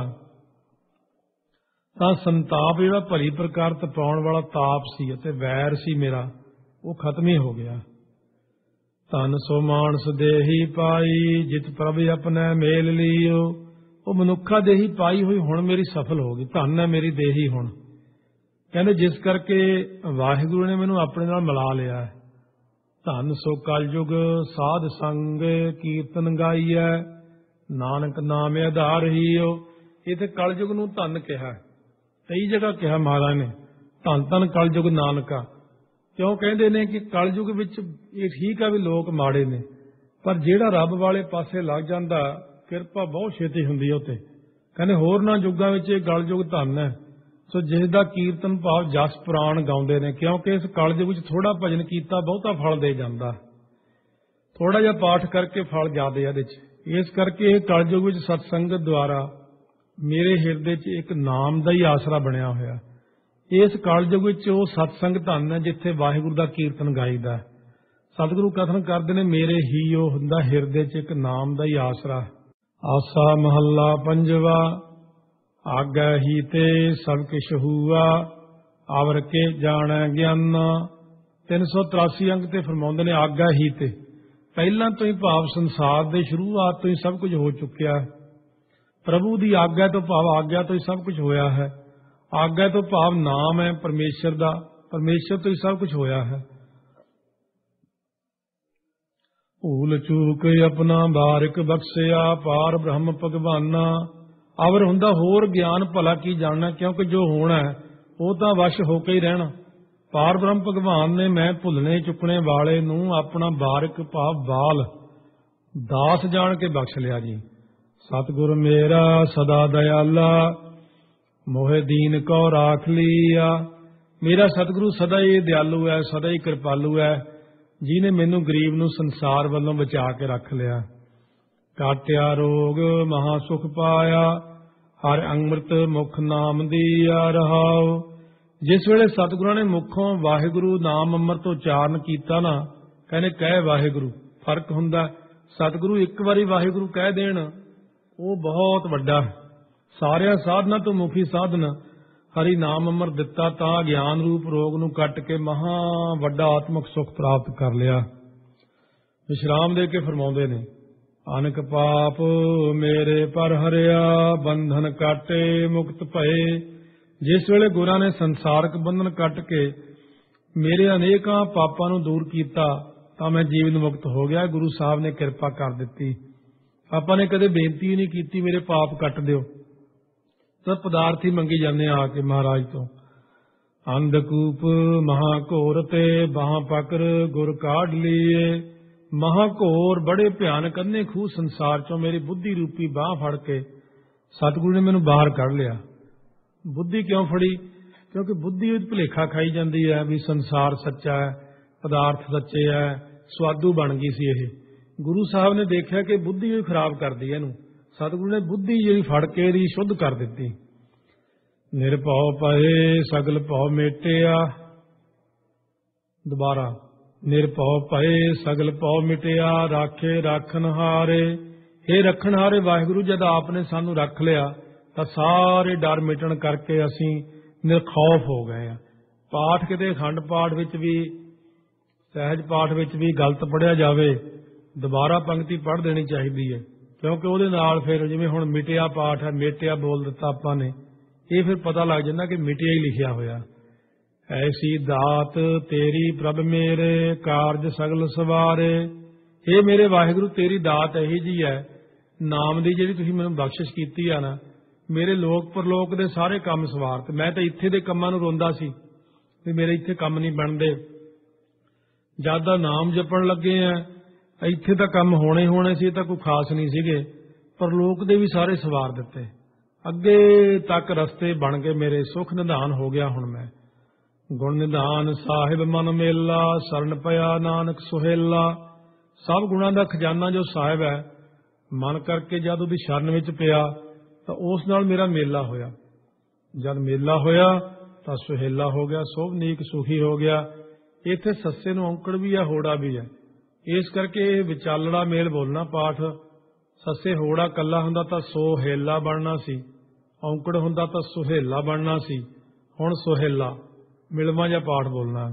ਤਾਂ ਸੰਤਾਪ ਜਿਹੜਾ ਭਲੀ ਪ੍ਰਕਾਰ ਤਪਾਉਣ ਵਾਲਾ ਤਾਪ ਸੀ ਅਤੇ ਵੈਰ ਸੀ ਮੇਰਾ, ਉਹ ਖਤਮ ਹੀ ਹੋ ਗਿਆ। ਧਨ ਸੋ ਮਾਨਸ ਦੇਹੀ ਪਾਈ, ਜਿਤ ਪ੍ਰਭ ਆਪਣਾ ਮੇਲ ਲੀਓ। ਉਹ ਮਨੁੱਖਾ ਦੇਹੀ ਪਾਈ ਹੋਈ ਹੁਣ ਮੇਰੀ ਸਫਲ ਹੋ ਗਈ। ਧਨ ਹੈ ਮੇਰੀ ਦੇਹੀ ਹੁਣ। ਕਹਿੰਦੇ ਜਿਸ ਕਰਕੇ ਵਾਹਿਗੁਰੂ ਨੇ ਮੈਨੂੰ ਆਪਣੇ ਨਾਲ ਮਿਲਾ ਲਿਆ ਹੈ। ਧਨ ਸੋ ਕਲਯੁਗ ਸਾਧ ਸੰਗ, ਕੀਰਤਨ ਗਾਈਐ ਨਾਨਕ ਨਾਮ ਆਧਾਰ ਹੀਓ। ਇੱਥੇ ਕਲਯੁਗ ਨੂੰ ਧਨ ਕਿਹਾ, ਕਈ ਜਗ੍ਹਾ ਕਿਹਾ ਮਹਾਰਾਜ ਨੇ, ਧੰਨ ਧੰਨ ਕਲਯੁਗ ਨਾਨਕਾ। ਕਿਉਂ ਕਹਿੰਦੇ ਨੇ ਕਿ ਕਲਯੁਗ ਵਿੱਚ ਇਹ ਠੀਕ ਆ ਵੀ ਲੋਕ ਮਾੜੇ ਨੇ, ਪਰ ਜਿਹੜਾ ਰੱਬ ਵਾਲੇ ਪਾਸੇ ਲੱਗ ਜਾਂਦਾ ਕਿਰਪਾ ਬਹੁਤ ਛੇਤੀ ਹੁੰਦੀ ਹੈ ਉੱਤੇ। ਕਹਿੰਦੇ ਹੋਰਨਾਂ ਯੁੱਗਾਂ ਵਿੱਚ ਇਹ ਕਲਯੁਗ ਧੰਨ ਹੈ। ਸੋ ਜਿਸ ਦਾ ਕੀਰਤਨ ਭਾਵ ਜਸ ਪੁਰਾਣ ਗਾਉਂਦੇ ਨੇ, ਕਿਉਂਕਿ ਇਸ ਕਲਯੁਗ ਵਿੱਚ ਥੋੜਾ ਭਜਨ ਕੀਤਾ ਬਹੁਤਾ ਫਲ ਦੇ ਜਾਂਦਾ, ਥੋੜਾ ਜਿਹਾ ਪਾਠ ਕਰਕੇ ਫਲ ਜ਼ਿਆਦਾ ਇਹਦੇ 'ਚ। ਇਸ ਕਰਕੇ ਇਹ ਕਲਯੁਗ ਵਿੱਚ ਸਤਸੰਗਤ ਦੁਆਰਾ ਮੇਰੇ ਹਿਰਦੇ 'ਚ ਇੱਕ ਨਾਮ ਦਾ ਹੀ ਆਸਰਾ ਬਣਿਆ ਹੋਇਆ। ਇਸ ਕਲਯੁਗ ਵਿੱਚ ਉਹ ਸਤਸੰਗ ਧੰਨ ਹੈ ਜਿੱਥੇ ਵਾਹਿਗੁਰੂ ਦਾ ਕੀਰਤਨ ਗਾਈਦਾ। ਸਤਿਗੁਰੂ ਕਥਨ ਕਰਦੇ ਨੇ, ਮੇਰੇ ਹੀ ਉਹ ਹੁੰਦਾ ਹਿਰਦੇ 'ਚ ਇੱਕ ਨਾਮ ਦਾ ਹੀ ਆਸਰਾ। ਆਸਾ ਮਹੱਲਾ ਪੰਜਵਾ, ਆਗੈ ਹੀ ਤੇ ਸਭ ਕਿਛ ਹੂਆ, ਆਵਰ ਕੇ ਜਾਣੈ ਗਿਆਨਾ। ਤਿੰਨ ਸੌ ਤਰਾਸੀ ਅੰਕ ਤੇ ਫਰਮਾਉਂਦੇ ਨੇ, ਆਗੈ ਹੀ ਤੇ, ਪਹਿਲਾਂ ਤੋਂ ਹੀ ਭਾਵ ਸੰਸਾਰ ਦੇ ਸ਼ੁਰੂਆਤ ਤੋਂ ਹੀ ਸਭ ਕੁਝ ਹੋ ਚੁੱਕਿਆ ਹੈ। ਪ੍ਰਭੂ ਦੀ ਆਗਿਆ ਤੋਂ ਭਾਵ ਆਗਿਆ ਤੋਂ ਹੀ ਸਭ ਕੁਝ ਹੋਇਆ ਹੈ। ਆਗਿਆ ਤੋਂ ਭਾਵ ਨਾਮ ਹੈ ਪਰਮੇਸ਼ਰ ਦਾ, ਪਰਮੇਸ਼ਰ ਤੋਂ ਹੀ ਸਭ ਕੁਝ ਹੋਇਆ ਹੈ। ਭੂਲ ਚੂਕ ਆਪਣਾ ਬਾਰਿਕ ਬਖਸ਼ਿਆ, ਪਾਰ ਬ੍ਰਹਮ ਭਗਵਾਨਾ। ਅਵਰ ਹੁੰਦਾ ਹੋਰ ਗਿਆਨ ਭਲਾ ਕੀ ਜਾਣਨਾ, ਕਿਉਂਕਿ ਜੋ ਹੋਣਾ ਹੈ ਉਹ ਤਾਂ ਵਸ਼ ਹੋ ਕੇ ਹੀ ਰਹਿਣਾ। ਪਾਰ ਬ੍ਰਹਮ ਭਗਵਾਨ ਨੇ ਮੈਂ ਭੁੱਲਣੇ ਚੁੱਕਣੇ ਵਾਲੇ ਨੂੰ ਆਪਣਾ ਬਾਰਿਕ ਭਾਵ ਬਾਲ ਦਾਸ ਜਾਣ ਕੇ ਬਖਸ਼ ਲਿਆ ਜੀ। ਸਤਿਗੁਰ ਮੇਰਾ ਸਦਾ ਦਇਆਲਾ, ਮੋਹਿ ਦੀਨ ਕੋ ਰਾਖ ਲੀਆ। ਮੇਰਾ ਸਤਿਗੁਰੂ ਸਦਾ ਹੀ ਦਿਆਲੂ ਹੈ, ਸਦਾ ਹੀ ਕਿਰਪਾਲੂ ਹੈ, ਜਿਹਨੇ ਮੈਨੂੰ ਗਰੀਬ ਨੂੰ ਸੰਸਾਰ ਵੱਲੋਂ ਬਚਾ ਕੇ ਰੱਖ ਲਿਆ। ਕਾਟਿਆ ਰੋਗ ਮਹਾ ਸੁਖ ਪਾਇਆ, ਹਰ ਅੰਮ੍ਰਿਤ ਮੁਖ ਨਾਮ ਦੀਆ ਰਹਾਉ। ਜਿਸ ਵੇਲੇ ਸਤਿਗੁਰਾਂ ਨੇ ਮੁਖੋਂ ਵਾਹਿਗੁਰੂ ਨਾਮ ਅੰਮ੍ਰਿਤ ਉਚਾਰਨ ਕੀਤਾ ਨਾ, ਕਹਿੰਦੇ ਕਹਿ ਵਾਹਿਗੁਰੂ। ਫਰਕ ਹੁੰਦਾ, ਸਤਿਗੁਰੂ ਇੱਕ ਵਾਰੀ ਵਾਹਿਗੁਰੂ ਕਹਿ ਦੇਣ ਉਹ ਬਹੁਤ ਵੱਡਾ। ਸਾਰਿਆਂ ਸਾਧਨਾਂ ਤੋਂ ਮੁਖੀ ਸਾਧਨ ਹਰੀ ਨਾਮ ਅੰਮ੍ਰਿਤ ਦਿੱਤਾ ਤਾਂ ਗਿਆਨ ਰੂਪ ਰੋਗ ਨੂੰ ਕੱਟ ਕੇ ਮਹਾ ਵੱਡਾ ਆਤਮਿਕ ਸੁਖ ਪ੍ਰਾਪਤ ਕਰ ਲਿਆ। ਵਿਸ਼ਰਾਮ ਦੇ ਕੇ ਫਰਮਾਉਂਦੇ ਨੇ, ਅਨਕ ਪਾਪ ਮੇਰੇ ਪਰ ਹਰਿਆ, ਬੰਧਨ ਕਾਟੇ ਮੁਕਤ ਭਏ। ਜਿਸ ਵੇਲੇ ਗੁਰਾਂ ਨੇ ਸੰਸਾਰਕ ਬੰਧਨ ਕੱਟ ਕੇ ਮੇਰੇ ਅਨੇਕਾਂ ਪਾਪਾਂ ਨੂੰ ਦੂਰ ਕੀਤਾ ਤਾਂ ਮੈਂ ਜੀਵਨ ਮੁਕਤ ਹੋ ਗਿਆ। ਗੁਰੂ ਸਾਹਿਬ ਨੇ ਕਿਰਪਾ ਕਰ ਦਿੱਤੀ। ਆਪਾਂ ਨੇ ਕਦੇ ਬੇਨਤੀ ਹੀ ਨਹੀਂ ਕੀਤੀ ਮੇਰੇ ਪਾਪ ਕੱਟ ਦਿਓ। ਤਾਂ ਪਦਾਰਥ ਹੀ ਮੰਗੀ ਜਾਂਦੇ ਆ ਕੇ ਮਹਾਰਾਜ ਤੋਂ। ਅੰਧਕੂਪ ਮਹਾਘੋਰ ਤੇ ਬਾਹਾਂ ਪਕਰ ਗੁਰ ਕਾਢ ਲੀਏ। ਮਹਾਘੋਰ ਬੜੇ ਭਿਆਨਕ ਅੰਨੇ ਖੂਹ ਸੰਸਾਰ ਚੋਂ ਮੇਰੀ ਬੁੱਧੀ ਰੂਪੀ ਬਾਹ ਫੜ ਕੇ ਸਤਿਗੁਰੂ ਨੇ ਮੈਨੂੰ ਬਾਹਰ ਕੱਢ ਲਿਆ। ਬੁੱਧੀ ਕਿਉਂ ਫੜੀ? ਕਿਉਂਕਿ ਬੁੱਧੀ ਵਿੱਚ ਭੁਲੇਖਾ ਖਾਈ ਜਾਂਦੀ ਹੈ ਵੀ ਸੰਸਾਰ ਸੱਚਾ ਹੈ, ਪਦਾਰਥ ਸੱਚੇ ਹੈ, ਸਵਾਦੂ ਬਣ ਗਈ ਸੀ ਇਹ। ਗੁਰੂ ਸਾਹਿਬ ਨੇ ਦੇਖਿਆ ਕਿ ਬੁੱਧੀ ਹੀ ਖਰਾਬ ਕਰਦੀ ਹੈ ਇਹਨੂੰ। ਸਤਿਗੁਰੂ ਨੇ ਬੁੱਧੀ ਜਿਹੜੀ ਫੜ ਕੇ ਇਹਦੀ ਸ਼ੁੱਧ ਕਰ ਦਿੱਤੀ। ਨਿਰਭਉ ਭਏ ਸਗਲ ਭਉ ਮੇਟਿਆ। ਦੁਬਾਰਾ, ਨਿਰਭਉ ਭਏ ਸਗਲ ਭਉ ਮਿਟਿਆ, ਰਾਖੇ ਰਾਖਣ ਹਾਰੇ। ਇਹ ਰੱਖਣ ਹਾਰੇ ਵਾਹਿਗੁਰੂ ਜਦ ਆਪ ਨੇ ਸਾਨੂੰ ਰੱਖ ਲਿਆ ਤਾਂ ਸਾਰੇ ਡਰ ਮਿਟਣ ਕਰਕੇ ਅਸੀਂ ਨਿਰਖੌਫ ਹੋ ਗਏ ਆ। ਪਾਠ ਕਿਤੇ ਅਖੰਡ ਪਾਠ ਵਿੱਚ ਵੀ, ਸਹਿਜ ਪਾਠ ਵਿੱਚ ਵੀ ਗਲਤ ਪੜ੍ਹਿਆ ਜਾਵੇ, ਦੁਬਾਰਾ ਪੰਕਤੀ ਪੜ੍ਹ ਦੇਣੀ ਚਾਹੀਦੀ ਹੈ। ਕਿਉਂਕਿ ਉਹਦੇ ਨਾਲ ਫਿਰ ਜਿਵੇਂ ਹੁਣ ਮਿਟਿਆ ਪਾਠ ਹੈ, ਮੇਟਿਆ ਬੋਲ ਦਿੱਤਾ ਆਪਾਂ ਨੇ, ਇਹ ਫਿਰ ਪਤਾ ਲੱਗ ਜਾਂਦਾ ਕਿ ਮਿਟਿਆ ਹੀ ਲਿਖਿਆ ਹੋਇਆ। ਐਸੀ ਦਾਤ ਤੇਰੀ ਪ੍ਰਭ ਮੇਰੇ, ਕਾਰਜ ਸਗਲ ਸਵਾਰੇ। ਇਹ ਮੇਰੇ ਵਾਹਿਗੁਰੂ ਤੇਰੀ ਦਾਤ ਇਹੀ ਜੀ ਹੈ, ਨਾਮ ਦੀ ਜਿਹੜੀ ਤੁਸੀਂ ਮੈਨੂੰ ਬਖਸ਼ਿਸ਼ ਕੀਤੀ ਆ ਨਾ, ਮੇਰੇ ਲੋਕ ਪਰਲੋਕ ਦੇ ਸਾਰੇ ਕੰਮ ਸਵਾਰ। ਤੇ ਮੈਂ ਤਾਂ ਇੱਥੇ ਦੇ ਕੰਮਾਂ ਨੂੰ ਰੋਂਦਾ ਸੀ ਵੀ ਮੇਰੇ ਇੱਥੇ ਕੰਮ ਨਹੀਂ ਬਣਦੇ। ਜਦ ਦਾ ਨਾਮ ਜਪਣ ਲੱਗੇ ਆ, ਇੱਥੇ ਤਾਂ ਕੰਮ ਹੋਣੇ ਹੋਣੇ ਸੀ, ਤਾਂ ਕੋਈ ਖਾਸ ਨਹੀਂ ਸੀਗੇ, ਪਰਲੋਕ ਦੇ ਵੀ ਸਾਰੇ ਸਵਾਰ ਦਿੱਤੇ। ਅੱਗੇ ਤੱਕ ਰਸਤੇ ਬਣ ਗਏ ਮੇਰੇ, ਸੁਖ ਨਿਧਾਨ ਹੋ ਗਿਆ ਹੁਣ ਮੈਂ। ਗੁਣ ਨਿਧਾਨ ਸਾਹਿਬ ਮਨ ਮੇਲਾ, ਸਰਨ ਪਿਆ ਨਾਨਕ ਸੁਹੇਲਾ। ਸਭ ਗੁਣਾਂ ਦਾ ਖਜ਼ਾਨਾ ਜੋ ਸਾਹਿਬ ਹੈ, ਮਨ ਕਰਕੇ ਜਦ ਉਹਦੀ ਸ਼ਰਨ ਵਿੱਚ ਪਿਆ ਤਾਂ ਉਸ ਨਾਲ ਮੇਰਾ ਮੇਲਾ ਹੋਇਆ। ਜਦ ਮੇਲਾ ਹੋਇਆ ਤਾਂ ਸੁਹੇਲਾ ਹੋ ਗਿਆ, ਸੋਭਨੀਕ ਸੁਖੀ ਹੋ ਗਿਆ। ਇੱਥੇ ਸੱਸੇ ਨੂੰ ਔਂਕੜ ਵੀ ਹੈ, ਹੋੜਾ ਵੀ ਹੈ, ਇਸ ਕਰਕੇ ਇਹ ਵਿਚਾਲੜਾ ਮੇਲ ਬੋਲਣਾ ਪਾਠ। ਸੱਸੇ ਹੋੜਾ ਕੱਲਾ ਹੁੰਦਾ ਤਾਂ ਸੋਹੇਲਾ ਬਣਨਾ ਸੀ, ਔਂਕੜ ਹੁੰਦਾ ਤਾਂ ਸੁਹੇਲਾ ਬਣਨਾ ਸੀ। ਹੁਣ ਸੁਹੇਲਾ ਮਿਲਵਾਂ ਜਿਹਾ ਪਾਠ ਬੋਲਣਾ।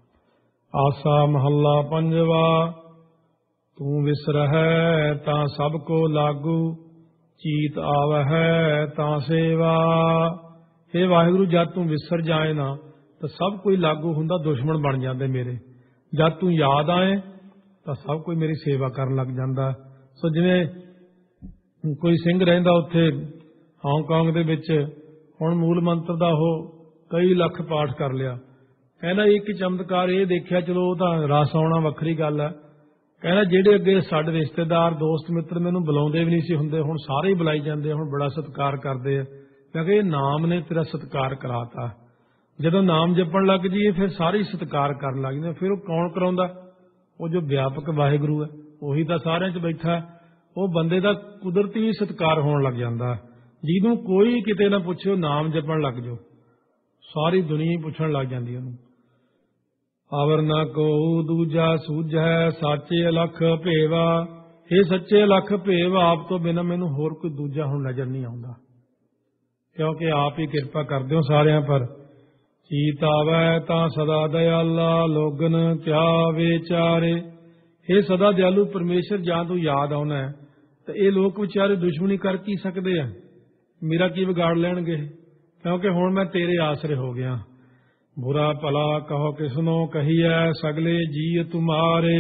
ਆਸਾ ਮਹੱਲਾ ਪੰਜਵਾ। ਤੂੰ ਵਿਸਰਹਿ ਤਾਂ ਸਭ ਕੋ ਲਾਗੂ, ਚੀਤ ਆਵਹਿ ਤਾਂ ਸੇਵਾ। हे ਵਾਹਿਗੁਰੂ, ਜਦ ਤੂੰ ਵਿਸਰ ਜਾਏ ਨਾ ਤਾਂ ਸਭ ਕੋਈ ਲਾਗੂ ਹੁੰਦਾ, ਦੁਸ਼ਮਣ ਬਣ ਜਾਂਦੇ ਮੇਰੇ। ਜਦ ਤੂੰ ਯਾਦ ਆਏ ਤਾਂ ਸਭ ਕੋਈ ਮੇਰੀ ਸੇਵਾ ਕਰਨ ਲੱਗ ਜਾਂਦਾ। ਸੋ ਜਿਵੇਂ ਕੋਈ ਸਿੰਘ ਰਹਿੰਦਾ ਉੱਥੇ ਹਾਂਗਕਾਂਗ ਦੇ ਵਿੱਚ, ਹੁਣ ਮੂਲ ਮੰਤਰ ਦਾ ਉਹ ਕਈ ਲੱਖ ਪਾਠ ਕਰ ਲਿਆ। ਕਹਿੰਦਾ ਇੱਕ ਚਮਤਕਾਰ ਇਹ ਦੇਖਿਆ, ਚਲੋ ਉਹ ਤਾਂ ਰਸ ਆਉਣਾ ਵੱਖਰੀ ਗੱਲ ਹੈ। ਕਹਿੰਦਾ ਜਿਹੜੇ ਅੱਗੇ ਸਾਡੇ ਰਿਸ਼ਤੇਦਾਰ ਦੋਸਤ ਮਿੱਤਰ ਮੈਨੂੰ ਬੁਲਾਉਂਦੇ ਵੀ ਨਹੀਂ ਸੀ ਹੁੰਦੇ, ਹੁਣ ਸਾਰੇ ਹੀ ਬੁਲਾਈ ਜਾਂਦੇ, ਹੁਣ ਬੜਾ ਸਤਿਕਾਰ ਕਰਦੇ ਆ, ਕਿਉਂਕਿ ਇਹ ਨਾਮ ਨੇ ਤੇਰਾ ਸਤਿਕਾਰ ਕਰਾਤਾ। ਜਦੋਂ ਨਾਮ ਜਪਣ ਲੱਗ ਜਾਈਏ ਫਿਰ ਸਾਰੇ ਹੀ ਸਤਿਕਾਰ ਕਰਨ ਲੱਗ ਜਾਂਦੇ। ਫਿਰ ਉਹ ਕੌਣ ਕਰਾਉਂਦਾ? ਉਹ ਜੋ ਵਿਆਪਕ ਵਾਹਿਗੁਰੂ ਹੈ, ਉਹੀ ਤਾਂ ਸਾਰਿਆਂ 'ਚ ਬੈਠਾ। ਉਹ ਬੰਦੇ ਦਾ ਕੁਦਰਤੀ ਸਤਿਕਾਰ ਹੋਣ ਲੱਗ ਜਾਂਦਾ। ਜਿਹਨੂੰ ਕੋਈ ਕਿਤੇ ਨਾ ਪੁੱਛੇ ਉਹ ਨਾਮ ਜਪਣ ਲੱਗ ਜਾਓ, ਸਾਰੀ ਦੁਨੀਆ ਹੀ ਪੁੱਛਣ ਲੱਗ ਜਾਂਦੀ ਉਹਨੂੰ। ਆਵਰ ਨਾ ਕੋ ਦੂਜਾ ਸੂਝੈ, ਸਾਚੇ ਅਲਖ ਭੇਵਾ। ਇਹ ਸੱਚੇ ਅਲਖ ਭੇਵ, ਆਪ ਤੋਂ ਬਿਨਾਂ ਮੈਨੂੰ ਹੋਰ ਕੋਈ ਦੂਜਾ ਹੁਣ ਨਜ਼ਰ ਨਹੀਂ ਆਉਂਦਾ, ਕਿਉਂਕਿ ਆਪ ਹੀ ਕਿਰਪਾ ਕਰਦੇ ਹੋ ਸਾਰਿਆਂ ਪਰ। ਚੀਤ ਆਵੈ ਤਾਂ ਸਦਾ ਦਇਆਲਾ, ਲੋਗਨ ਕਿਆ ਵਿਚਾਰੇ। ਇਹ ਸਦਾ ਦਿਆਲੂ ਪਰਮੇਸ਼ਰ, ਜਾਂ ਤੂੰ ਯਾਦ ਆਉਣਾ ਹੈ ਤਾਂ ਇਹ ਲੋਕ ਵਿਚਾਰੇ ਦੁਸ਼ਮਣੀ ਕਰ ਕੀ ਸਕਦੇ ਆ, ਮੇਰਾ ਕੀ ਵਿਗਾੜ ਲੈਣਗੇ, ਕਿਉਂਕਿ ਹੁਣ ਮੈਂ ਤੇਰੇ ਆਸਰੇ ਹੋ ਗਿਆ। ਬੁਰਾ ਭਲਾ ਕਹੋ ਕਿਸਨੋ ਕਹੀਐ, ਸਗਲੇ ਜੀ ਤੁਮਾਰੇ।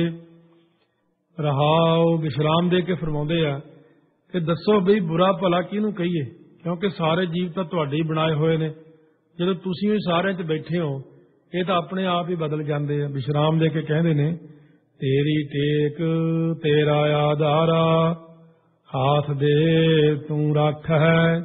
ਰਹਾਉ ਵਿਸ਼ਰਾਮ ਦੇ ਕੇ ਫਰਮਾਉਂਦੇ ਆ ਕਿ ਦੱਸੋ ਬਈ ਬੁਰਾ ਭਲਾ ਕਿਹਨੂੰ ਕਹੀਏ, ਕਿਉਂਕਿ ਸਾਰੇ ਜੀਵ ਤਾਂ ਤੁਹਾਡੇ ਹੀ ਬਣਾਏ ਹੋਏ ਨੇ। ਜਦੋਂ ਤੁਸੀਂ ਵੀ ਸਾਰਿਆਂ 'ਚ ਬੈਠੇ ਹੋ, ਇਹ ਤਾਂ ਆਪਣੇ ਆਪ ਹੀ ਬਦਲ ਜਾਂਦੇ ਆ। ਵਿਸ਼ਰਾਮ ਦੇ ਕੇ ਕਹਿੰਦੇ ਨੇ, ਤੇਰੀ ਟੇਕ ਤੇਰਾ ਆਧਾਰਾ, ਹਾਥ ਦੇ ਤੂੰ ਰੱਖ ਹੈ।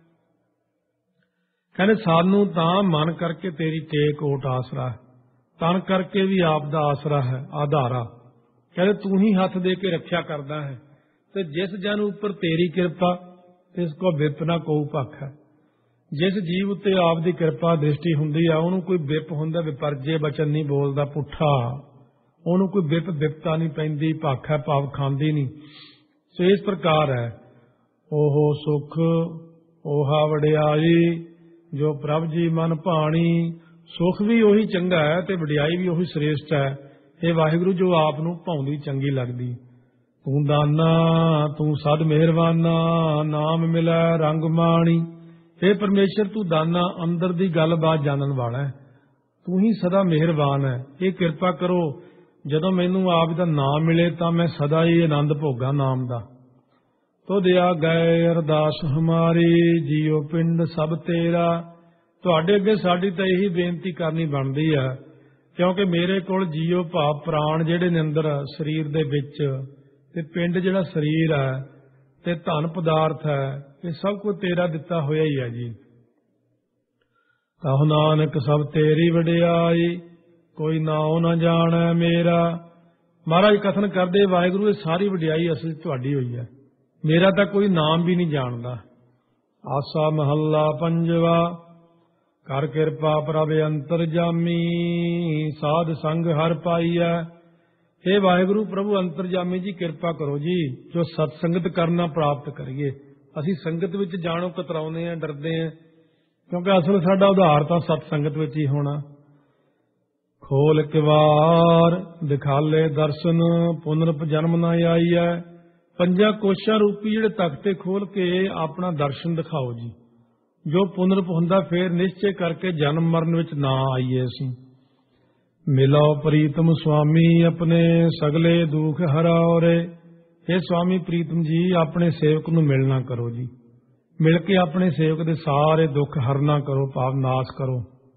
ਕਹਿੰਦੇ ਸਾਨੂੰ ਤਾਂ ਮਨ ਕਰਕੇ ਤੇਰੀ ਟੇਕ ਓਟ ਆਸਰਾ ਹੈ, ਤਨ ਕਰਕੇ ਵੀ ਆਪ ਦਾ ਆਸਰਾ ਹੈ, ਆਧਾਰਾ। ਕਹਿੰਦੇ ਤੂੰ ਹੀ ਹੱਥ ਦੇ ਕੇ ਰੱਖਿਆ ਕਰਦਾ ਹੈ। ਤੇ ਜਿਸ ਜਨ ਉੱਪਰ ਤੇਰੀ ਕਿਰਪਾ, ਇਸ ਕੋ ਵਿਪ ਨਾ ਕੋ ਭਖ ਹੈ। ਜਿਸ ਜੀਵ ਉੱਤੇ ਆਪ ਦੀ ਕਿਰਪਾ ਦ੍ਰਿਸ਼ਟੀ ਹੁੰਦੀ ਆ, ਉਹਨੂੰ ਕੋਈ ਵਿਪ ਹੁੰਦਾ, ਵਿਪਰਜੇ ਬਚਨ ਨਹੀਂ ਬੋਲਦਾ ਪੁੱਠਾ, ਉਹਨੂੰ ਕੋਈ ਵਿਪ ਵਿਪਤਾ ਨਹੀਂ ਪੈਂਦੀ, ਭਖ ਹੈ ਭਾਵ ਖਾਂਦੀ ਨਹੀਂ। ਸੋ ਇਸ ਪ੍ਰਕਾਰ ਹੈ, ਉਹ ਸੁਖ ਓਹਾ ਵਡਿਆਈ, ਜੋ ਪ੍ਰਭ ਜੀ ਮਨ ਭਾਣੀ। ਸੁਖ ਵੀ ਉਹੀ ਚੰਗਾ ਹੈ ਤੇ ਵਡਿਆਈ ਵੀ ਉਹੀ ਸ੍ਰੇਸ਼ਟ ਹੈ। ਇਹ ਵਾਹਿਗੁਰੂ ਜੋ ਆਪ ਨੂੰ ਭਾਉਂਦੀ ਚੰਗੀ ਲੱਗਦੀ। ਤੂੰ ਦਾਨਾ ਤੂੰ ਸਦ ਮਿਹਰਬਾਨਾ, ਨਾਮ ਮਿਲੈ ਰੰਗ ਮਾਣੀ। हे ਪਰਮੇਸ਼ਰ, ਤੂੰ ਦਾਨਾ, ਅੰਦਰ ਦੀ ਗੱਲਬਾਤ ਜਾਣਨ ਵਾਲਾ ਹੈ, ਤੂੰ ਹੀ ਸਦਾ ਮਿਹਰਬਾਨ ਹੈ। ਇਹ ਕਿਰਪਾ ਕਰੋ ਜਦੋਂ ਮੈਨੂੰ ਆਪ ਦਾ ਨਾਮ ਮਿਲੇ ਤਾਂ ਮੈਂ ਸਦਾ ਹੀ ਆਨੰਦ ਭੋਗਾ ਨਾਮ ਦਾ। ਤੋ ਦਿਆ ਗਏ ਅਰਦਾਸ ਹਮਾਰੀ, ਜੀਓ ਪਿੰਡ ਸਭ ਤੇਰਾ। ਤੁਹਾਡੇ ਅੱਗੇ ਸਾਡੀ ਤਾਂ ਇਹੀ ਬੇਨਤੀ ਕਰਨੀ ਬਣਦੀ ਹੈ, ਕਿਉਂਕਿ ਮੇਰੇ ਕੋਲ ਜੀਓ ਭਾਵ ਪ੍ਰਾਣ ਜਿਹੜੇ ਨੇ ਅੰਦਰ ਸਰੀਰ ਦੇ ਵਿੱਚ, ਤੇ ਪਿੰਡ ਜਿਹੜਾ ਸਰੀਰ ਹੈ, ਤੇ ਧਨ ਪਦਾਰਥ ਹੈ, ਇਹ ਸਭ ਕੁਝ ਤੇਰਾ ਦਿੱਤਾ ਹੋਇਆ ਹੀ ਹੈ ਜੀ। ਕਹੋ ਨਾਨਕ ਸਭ ਤੇਰੀ ਵਡਿਆਈ, ਕੋਈ ਨਾਉ ਨਾ ਜਾਣੈ ਮੇਰਾ। ਮਹਾਰਾਜ ਕਥਨ ਕਰਦੇ ਵਾਹਿਗੁਰੂ ਇਹ ਸਾਰੀ ਵਡਿਆਈ ਅਸਲ ਤੁਹਾਡੀ ਹੋਈ ਹੈ, ਮੇਰਾ ਤਾਂ ਕੋਈ ਨਾਮ ਵੀ ਨਹੀਂ ਜਾਣਦਾ। ਆਸਾ ਮਹੱਲਾ ਪੰਜਵਾ। ਕਰ ਕਿਰਪਾ ਪ੍ਰਭ ਅੰਤਰਜਾਮੀ, ਸਾਧ ਸੰਗ ਹਰ ਪਾਈਐ। हे ਵਾਹਿਗੁਰੂ ਪ੍ਰਭੂ ਅੰਤਰਜਾਮੀ ਜੀ, ਕਿਰਪਾ ਕਰੋ ਜੀ, ਜੋ ਸਤ ਸੰਗਤ ਕਰਨਾ ਪ੍ਰਾਪਤ ਕਰੀਏ। ਅਸੀਂ ਸੰਗਤ ਵਿੱਚ ਜਾਣੋ ਕਤਰਾਉਂਦੇ ਹਾਂ, ਡਰਦੇ ਹਾਂ, ਕਿਉਂਕਿ ਅਸਲ ਸਾਡਾ ਉਧਾਰ ਤਾਂ ਸਤ ਸੰਗਤ ਵਿੱਚ ਹੀ ਹੋਣਾ। ਖੋਲ ਕਿਵਾਰ ਦਿਖਾਲੇ ਦਰਸ਼ਨ, ਪੁਨਰ ਜਨਮ ਨਾ ਆਈਐ। ਪੰਜਾਂ ਕੋਸ਼ਾਂ ਰੂਪੀ ਜਿਹੜੇ ਤਖਤੇ ਖੋਲ ਕੇ ਆਪਣਾ ਦਰਸ਼ਨ ਦਿਖਾਓ ਜੀ, ਜੋ ਪੁਨਰ ਹੁੰਦਾ ਫੇਰ ਨਿਸ਼ਚੈ ਕਰਕੇ ਜਨਮ ਮਰਨ ਵਿੱਚ ਨਾ ਆਈਏ ਅਸੀਂ। ਮਿਲੋ ਪ੍ਰੀਤਮ ਸੁਆਮੀ ਆਪਣੇ, ਸਗਲੇ ਦੁਖ ਹਰਾਓ ਰੇ। ਇਹ ਸੁਆਮੀ ਪ੍ਰੀਤਮ ਜੀ, ਆਪਣੇ ਸੇਵਕ ਨੂੰ ਮਿਲਣਾ ਕਰੋ ਜੀ, ਮਿਲ ਕੇ ਆਪਣੇ ਸੇਵਕ ਦੇ ਸਾਰੇ ਦੁੱਖ ਹਰਨਾ ਕਰੋ, ਭਾਵ ਨਾਸ਼ ਕਰੋ।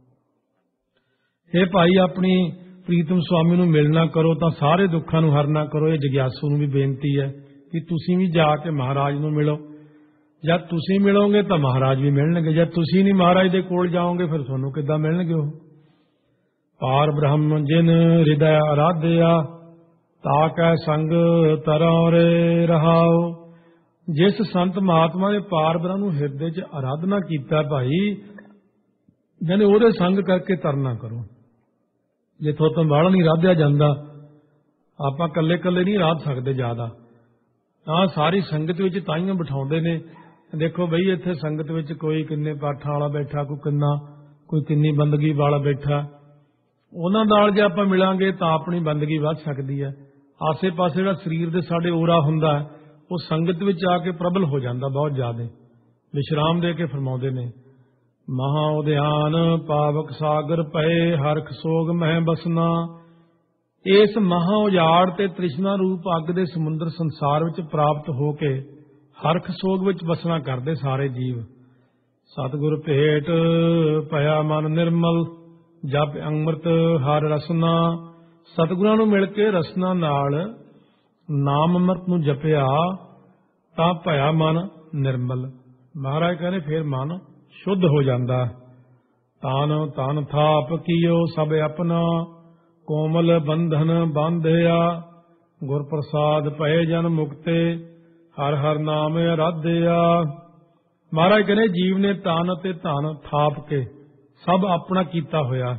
ਇਹ ਭਾਈ ਆਪਣੀ ਪ੍ਰੀਤਮ ਸੁਆਮੀ ਨੂੰ ਮਿਲਣਾ ਕਰੋ ਤਾਂ ਸਾਰੇ ਦੁੱਖਾਂ ਨੂੰ ਹਰਨਾ ਕਰੋ। ਇਹ ਜਗਿਆਸੂ ਨੂੰ ਵੀ ਬੇਨਤੀ ਹੈ ਕਿ ਤੁਸੀਂ ਵੀ ਜਾ ਕੇ ਮਹਾਰਾਜ ਨੂੰ ਮਿਲੋ। ਜਦ ਤੁਸੀਂ ਮਿਲੋਗੇ ਤਾਂ ਮਹਾਰਾਜ ਵੀ ਮਿਲਣਗੇ, ਜਦ ਤੁਸੀਂ ਨਹੀਂ ਮਹਾਰਾਜ ਦੇ ਕੋਲ ਜਾਓਗੇ ਫਿਰ ਤੁਹਾਨੂੰ ਕਿੱਦਾਂ ਮਿਲਣਗੇ ਉਹ। ਪਾਰ ਬ੍ਰਹਮ ਜਿਨ ਹਿਰਦੈ ਅਰਾਧਿਆ, ਤਾ ਕੈ ਸੰਗ ਤਰਉ ਰੇ ਰਹਾਓ। ਜਿਸ ਸੰਤ ਮਹਾਤਮਾ ਨੇ ਪਾਰ ਬ੍ਰਹਮ ਨੂੰ ਹਿਰਦੇ 'ਚ ਅਰਾਧਨਾ ਕੀਤਾ ਭਾਈ, ਜਾਨੇ ਉਹਦੇ ਸੰਗ ਕਰਕੇ ਤਰਨਾ ਕਰੋ। ਜਿੱਥੋਂ ਤੋਂ ਬਾਹਲਾ ਨਹੀਂ ਰਾਧਿਆ ਜਾਂਦਾ, ਆਪਾਂ ਇਕੱਲੇ ਇਕੱਲੇ ਨਹੀਂ ਰਾਧ ਸਕਦੇ ਜ਼ਿਆਦਾ, ਤਾਂ ਸਾਰੀ ਸੰਗਤ ਵਿੱਚ ਤਾਈਆਂ ਬਿਠਾਉਂਦੇ ਨੇ। ਦੇਖੋ ਬਈ ਇੱਥੇ ਸੰਗਤ ਵਿੱਚ ਕੋਈ ਕਿੰਨੇ ਪਾਠਾਂ ਵਾਲਾ ਬੈਠਾ, ਕੋਈ ਕਿੰਨਾ, ਕੋਈ ਕਿੰਨੀ ਬੰਦਗੀ ਵਾਲਾ ਬੈਠਾ। ਉਹਨਾਂ ਨਾਲ ਜੇ ਆਪਾਂ ਮਿਲਾਂਗੇ ਤਾਂ ਆਪਣੀ ਬੰਦਗੀ ਵੱਧ ਸਕਦੀ ਹੈ। ਆਸੇ ਪਾਸੇ ਜਿਹੜਾ ਸਰੀਰ ਦੇ ਸਾਡੇ ਓਰਾ ਹੁੰਦਾ, ਉਹ ਸੰਗਤ ਵਿੱਚ ਆ ਕੇ ਪ੍ਰਬਲ ਹੋ ਜਾਂਦਾ ਬਹੁਤ ਜ਼ਿਆਦਾ। ਵਿਸ਼ਰਾਮ ਦੇ ਕੇ ਫਰਮਾਉਂਦੇ ਨੇ, ਮਹਾ ਉਦਿਆਨ ਪਾਵਕ ਸਾਗਰ ਪਏ, ਹਰਖ ਸੋਗ ਮਹਿ ਬਸਨਾ। ਇਸ ਮਹਾ ਉਜਾੜ ਤੇ ਤ੍ਰਿਸ਼ਨਾ ਰੂਪ ਅੱਗ ਦੇ ਸਮੁੰਦਰ ਸੰਸਾਰ ਵਿੱਚ ਪ੍ਰਾਪਤ ਹੋ ਕੇ ਹਰਖ ਸੋਗ ਵਿੱਚ ਬਸਣਾ ਕਰਦੇ ਸਾਰੇ ਜੀਵ। ਸਤਿਗੁਰ ਭੇਟ ਭਇਆ ਮਨ ਨਿਰਮਲ, ਜਪ ਅੰਮ੍ਰਿਤ ਹਰ ਰਸਨਾ। ਸਤਿਗੁਰਾਂ ਨੂੰ ਮਿਲ ਕੇ ਰਸਨਾ ਨਾਲ ਨਾਮ ਅੰਮ੍ਰਿਤ ਨੂੰ ਜਪਿਆ ਤਾਂ ਭਇਆ ਮਨ ਨਿਰਮਲ। ਮਹਾਰਾਜ ਕਹਿੰਦੇ ਫਿਰ ਮਨ ਸ਼ੁੱਧ ਹੋ ਜਾਂਦਾ। ਤਾਨ ਤਨ ਥਾਪ ਕੀਓ ਸਭ ਆਪਣਾ, ਕੋਮਲ ਬੰਧਨ ਬਾਂਧਿਆ। ਗੁਰ ਪ੍ਰਸਾਦ ਭਏ ਜਨ ਮੁਕਤੇ, ਹਰ ਹਰ ਨਾਮ ਅਰਾਧਿਆ। ਮਹਾਰਾਜ ਕਹਿੰਦੇ ਜੀਵ ਨੇ ਤਨ ਅਤੇ ਧਨ ਥਾਪ ਕੇ ਸਭ ਆਪਣਾ ਕੀਤਾ ਹੋਇਆ,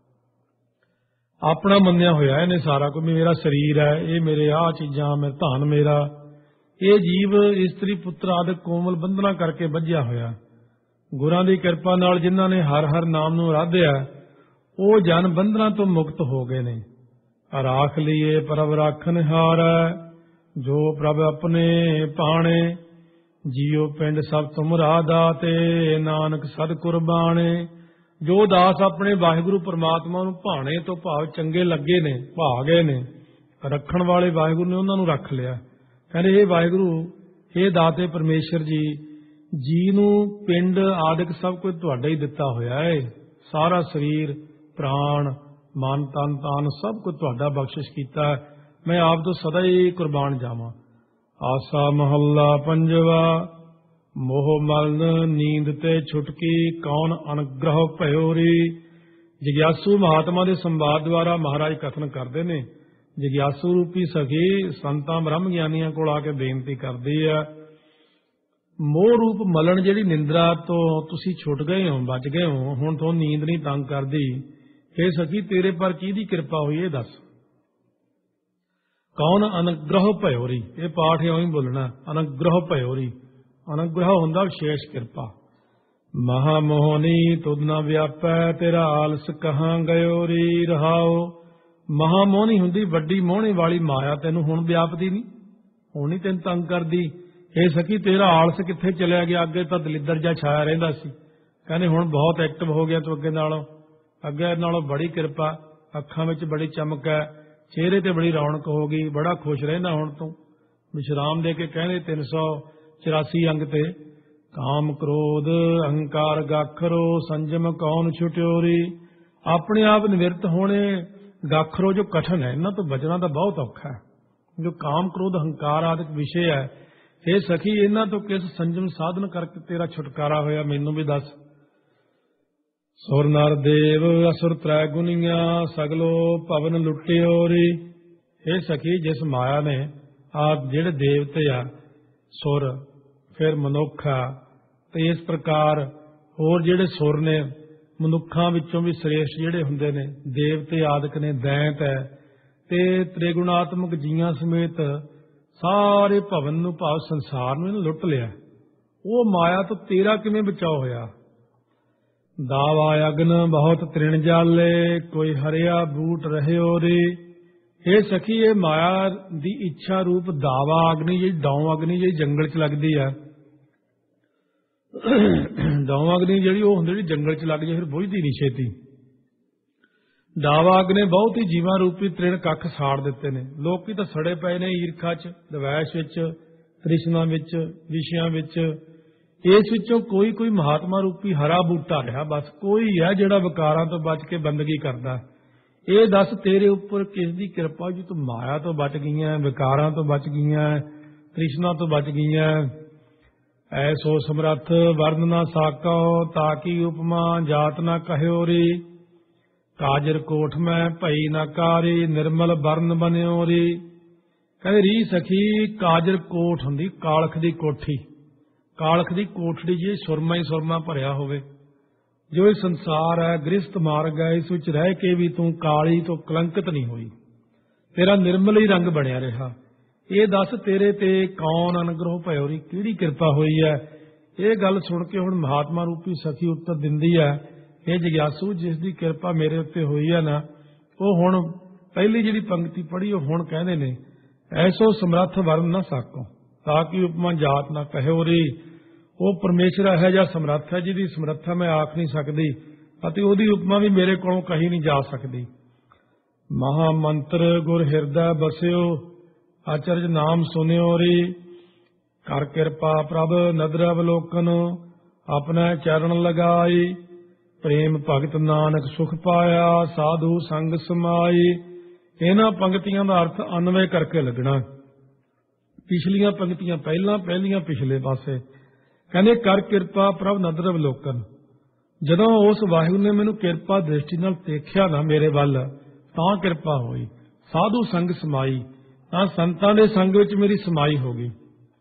ਆਪਣਾ ਮੰਨਿਆ ਹੋਇਆ। ਇਹਨੇ ਸਾਰਾ ਕੁਝ ਮੇਰਾ ਸਰੀਰ ਹੈ, ਇਹ ਮੇਰੇ ਆਹ ਚੀਜ਼ਾਂ, ਮੇਰੇ ਧਨ ਮੇਰਾ। ਇਹ ਜੀਵ ਇਸਤਰੀ ਪੁੱਤਰ ਆਦਿ ਕੋਮਲ ਬੰਧਨਾ ਕਰਕੇ ਬੱਝਿਆ ਹੋਇਆ। ਗੁਰਾਂ ਦੀ ਕਿਰਪਾ ਨਾਲ ਜਿਨ੍ਹਾਂ ਨੇ ਹਰ ਹਰ ਨਾਮ ਨੂੰ ਆਰਾਧਿਆ, ਉਹ ਜਨ ਬੰਧਨਾਂ ਤੋਂ ਮੁਕਤ ਹੋ ਗਏ ਨੇ। ਰਾਖ ਲਈਏ ਪ੍ਰਭ ਰਾਖਨ ਹਾਰੈ, ਜੋ ਪ੍ਰਭ ਆਪਣੇ ਪਾਣੇ। ਜੀਓ ਪਿੰਡ ਸਭ ਤੁਮਰਾ ਦਾਤੇ, ਨਾਨਕ ਸਦ ਕੁਰਬਾਣੇ। ਜੋ ਦਾਸ ਆਪਣੇ ਵਾਹਿਗੁਰੂ ਪਰਮਾਤਮਾ ਨੂੰ ਭਾਣੇ ਤੋਂ ਭਾਵ ਚੰਗੇ ਲੱਗੇ ਨੇ, ਭਾ ਗਏ ਨੇ, ਰੱਖਣ ਵਾਲੇ ਵਾਹਿਗੁਰੂ ਨੇ ਉਹਨਾਂ ਨੂੰ ਰੱਖ ਲਿਆ। ਕਹਿੰਦੇ ਇਹ ਵਾਹਿਗੁਰੂ, ਇਹ ਦਾਤੇ ਪਰਮੇਸ਼ਰ ਜੀ, ਜੀ ਨੂੰ ਪਿੰਡ ਆਦਿਕ ਸਭ ਕੁਝ ਤੁਹਾਡਾ ਹੀ ਦਿੱਤਾ ਹੋਇਆ ਹੈ। ਸਾਰਾ ਸਰੀਰ, ਪ੍ਰਾਣ, ਮਨ, ਤਨ, ਤਾਨ ਸਭ ਕੁਝ ਤੁਹਾਡਾ ਬਖਸ਼ਿਸ਼ ਕੀਤਾ ਹੈ। ਮੈਂ ਆਪ ਤੋਂ ਸਦਾ ਹੀ ਕੁਰਬਾਨ ਜਾਵਾਂ। ਆਸਾ ਮਹੱਲਾ ਪੰਜਵਾ। ਮੋਹ ਮਲਨ ਨੀਂਦ ਤੇ ਛੁਟਕੀ, ਕੌਣ ਅਨੁਗ੍ਰਹ ਭਇਓ ਰੀ। ਜਗਿਆਸੂ ਮਹਾਤਮਾ ਦੇ ਸੰਵਾਦ ਦੁਆਰਾ ਮਹਾਰਾਜ ਕਥਨ ਕਰਦੇ ਨੇ। ਜਗਿਆਸੂ ਰੂਪੀ ਸਖੀ ਸੰਤਾਂ ਬ੍ਰਹਮ ਗਿਆਨੀਆਂ ਕੋਲ ਆ ਕੇ ਬੇਨਤੀ ਕਰਦੀ ਹੈ, ਮੋਹ ਰੂਪ ਮਲਣ ਜਿਹੜੀ ਨਿੰਦਰਾ ਤੋਂ ਤੁਸੀਂ ਛੁੱਟ ਗਏ ਹੋ, ਬਚ ਗਏ ਹੋ, ਹੁਣ ਤੋਂ ਨੀਂਦ ਨਹੀਂ ਤੰਗ ਕਰਦੀ। ਇਹ ਸਖੀ ਤੇਰੇ ਪਰ ਕਿਹਦੀ ਕਿਰਪਾ ਹੋਈ ਇਹ ਦੱਸ। ਕੌਣ ਅਨੁਗ੍ਰਹ ਭਇਓ ਰੀ। ਇਹ ਪਾਠ ਇਉਂ ਹੀ ਬੋਲਣਾ, ਅਨੁਗ੍ਰਹ ਭਇਓ ਰੀ। ਅਨੁਗ੍ਰਹ ਹੁੰਦਾ ਵਿਸ਼ੇਸ਼ ਕਿਰਪਾ। ਮਹਾ ਮੋਹਨੀ ਤੁਧ ਨਾ ਵਿਆਪੈ, ਤੇਰਾ ਆਲਸ ਕਹਾਂ ਗਇਓ ਰੀ ਰਹਾਓ। ਮਹਾ ਮੋਹਨੀ ਹੁੰਦੀ ਵੱਡੀ ਮੋਹਣੇ ਵਾਲੀ ਮਾਇਆ, ਤੈਨੂੰ ਹੁਣ ਵਿਆਪਦੀ ਨਹੀਂ, ਹੁਣ ਨਹੀਂ ਤੈਨੂੰ ਤੰਗ ਕਰਦੀ। ਇਹ ਸਖੀ ਤੇਰਾ ਆਲਸ ਕਿੱਥੇ ਚਲਿਆ ਗਿਆ? ਅੱਗੇ ਤਾਂ ਦਲਿੱਦਰ ਜਿਹਾ ਛਾਇਆ ਰਹਿੰਦਾ ਸੀ, ਕਹਿੰਦੇ ਹੁਣ ਬਹੁਤ ਐਕਟਿਵ ਹੋ ਗਿਆ ਤੂੰ ਅੱਗੇ ਨਾਲੋਂ। ਅੱਗੇ ਨਾਲੋਂ ਬੜੀ ਕਿਰਪਾ, ਅੱਖਾਂ ਵਿੱਚ ਬੜੀ ਚਮਕ ਹੈ, ਚਿਹਰੇ ਤੇ ਬੜੀ ਰੌਣਕ ਹੋ ਗਈ, ਬੜਾ ਖੁਸ਼ ਰਹਿੰਦਾ ਹੁਣ ਤੂੰ। ਵਿਸ਼ਰਾਮ ਦੇ ਕੇ ਕਹਿੰਦੇ ਤਿੰਨ ਸੌ चौरासी अंग ते काम क्रोध अहंकार गाखरो संजम कौन छुट्योरी। अपने आप निवृत्त होने गाखरो जो कठिन है, इन्हां तो बचना तो बहुत औखा है। जो काम क्रोध अहंकार आदि विषय है, हे सखी इन्हां तो किस संजम साधन करके तेरा छुटकारा होया, मैनू भी दस। सुर नर देव असुर त्रै गुनिया सगलो पवन लुटियोरी। हे सखी जिस माया ने आप जेड़े देवते आ सुर फिर मनुख आ ते इस प्रकार होर जेड़े सुर ने मनुखां विचों भी श्रेष्ठ जेड़े हुंदे ने देवते आदਿਕ ने दैंत है ते त्रिगुणात्मक जीआं समेत सारे भवन नूं भाव संसार नूं इन्हें लुट लिया। वो माया तो तेरा किवें बचाव होया। दावा अग्न बहुत तृण जाले कोई हरिया बूट रहियो रे। हे सखी ये माया दी इच्छा रूप दावा अग्नि जी डौं अग्नि जी जंगल च लगदी है। डौं अग्नि जी वो हुंदी जी जंगल च लग जाए फिर बुझदी नहीं छेती। दावा अग्नि बहुत ही जीवां रूपी तृण कख साड़ दिते ने। लोकी तो सड़े पए ने ईरखा च दवैश विच तृष्णा विच विषयां विच। इस विचों कोई कोई महात्मा रूपी हरा बूटा रहा, बस कोई है जिहड़ा विकारां तो बच के बंदगी करदा। ये दस तेरे उपर किस दी कृपा जी तू माया तो बच गईयां, विकारां तो बच गईयां, तृष्णा तो बच गईयां। ऐसो समरथ वर्ण ना साको ताकि उपमा जात ना कहो री। काजर कोठ में भई ना कारी निर्मल वर्ण बनियो री। कहते री सखी काजर कोठ हुंदी कालख दी कोठी। कालख दी कोठड़ी जी सुरमा ही सुरमा भरिया होवे। जो ये संसार है गृहस्थ मार्ग है, इस विच रह के भी तू काली तो कलंकित नहीं हुई, तेरा निर्मल ही रंग बनया रहा। ये दस तेरे ते कौन अनुग्रह भयो री, किहड़ी कृपा हुई है। ये गल सुन के हुण महात्मा रूपी सखी उत्तर दिंदी है, हे जिग्यासू जिस दी कृपा मेरे उत्ते हुई है ना, वो हुण पहली जिहड़ी पंक्ति पढ़ी वो हुण कहंदे ने ऐसो समर्थ वर्ण ना साको ताकि उपमा जात ना कहो री। वो परमेश्वर है जिहा समर्थ है जिहदी समर्था मैं आख नहीं सकदी अते उहदी उपमा भी मेरे कोलों कही नहीं जा सकदी। महामंत्र गुर हिरदै बसियो आचर्य नाम सुनियो री। कर कृपा प्रभ नदर अवलोकन अपने चरण लगाई। प्रेम भगत नानक सुख पाया साधु संग समाई। इन्हां पंक्तियां दा अर्थ अनवय करके लगना। पिछलियां पंक्तियां पहला पहलियां पिछले पासे कहने कर कृपा प्रभ नदर अवलोकन। जदों उस वाहिगुरू ने मैनू कृपा दृष्टि नाल देखिया ना मेरे वल तां कृपा होई। साधु संग समाई तां संतां दे संग विच मेरी समाई हो गई।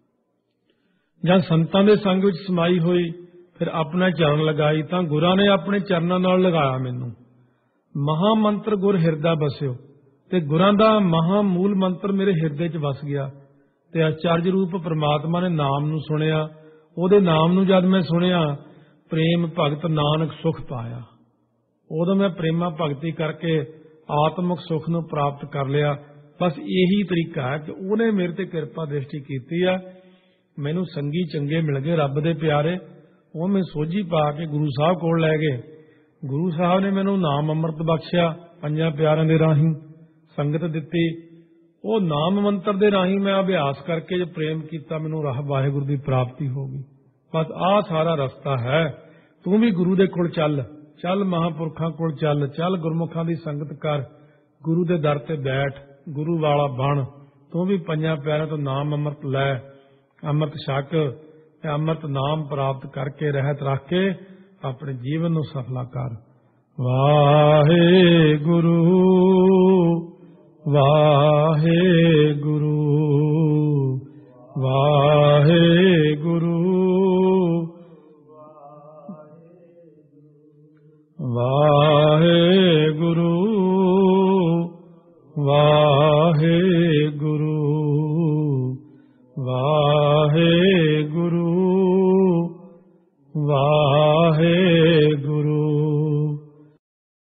जद संतां दे संग विच समाई होई फिर अपने चरण लगाई तां गुरां ने अपने चरनां नाल लगाया मैनू। महामंत्र गुर हिरदा बसियो ते गुरां दा महामूल मंत्र मेरे हिरदे च वस गया। ते आचार्य रूप परमात्मा ने नाम नू सुनिया। ਉਹਦੇ नाम नू जद मैं सुनिया प्रेम भगत नानक सुख पाया। उदों मैं प्रेमा भगती करके आत्मक सुख नू प्राप्त कर लिया। बस यही तरीका है कि उन्हें मेरे ते कृपा दृष्टि की है। मैनू संगी चंगे मिल गए रब दे प्यारे। वो मैं सोझी पा के गुरु साहब कोल लै गए। गुरु साहब ने मैनू नाम अमृत बख्शिया पंजां प्यारिਆਂ दे राही संगत दिती। वो नाम मंत्र दे राही मैं अभ्यास करके जो प्रेम किया मैनू राह वाहिगुरू की प्राप्ति होगी। बस आ सारा रस्ता है। तू भी गुरु दे कोल चल, चल महापुरखों कोल चल, चल गुरमुखां दी संगत कर, गुरु दे दर ते बैठ, गुरु वाला बन। तू भी पंजां प्यारिਆਂ तो नाम अमृत लै, अमृत छक, अमृत नाम प्राप्त करके रहत रख के अपने जीवन नू सफला कर। वाहे गुरु वाहे गुरु वाहे गुरु वाहे गुरु वाहे गुरु वाहे गुरु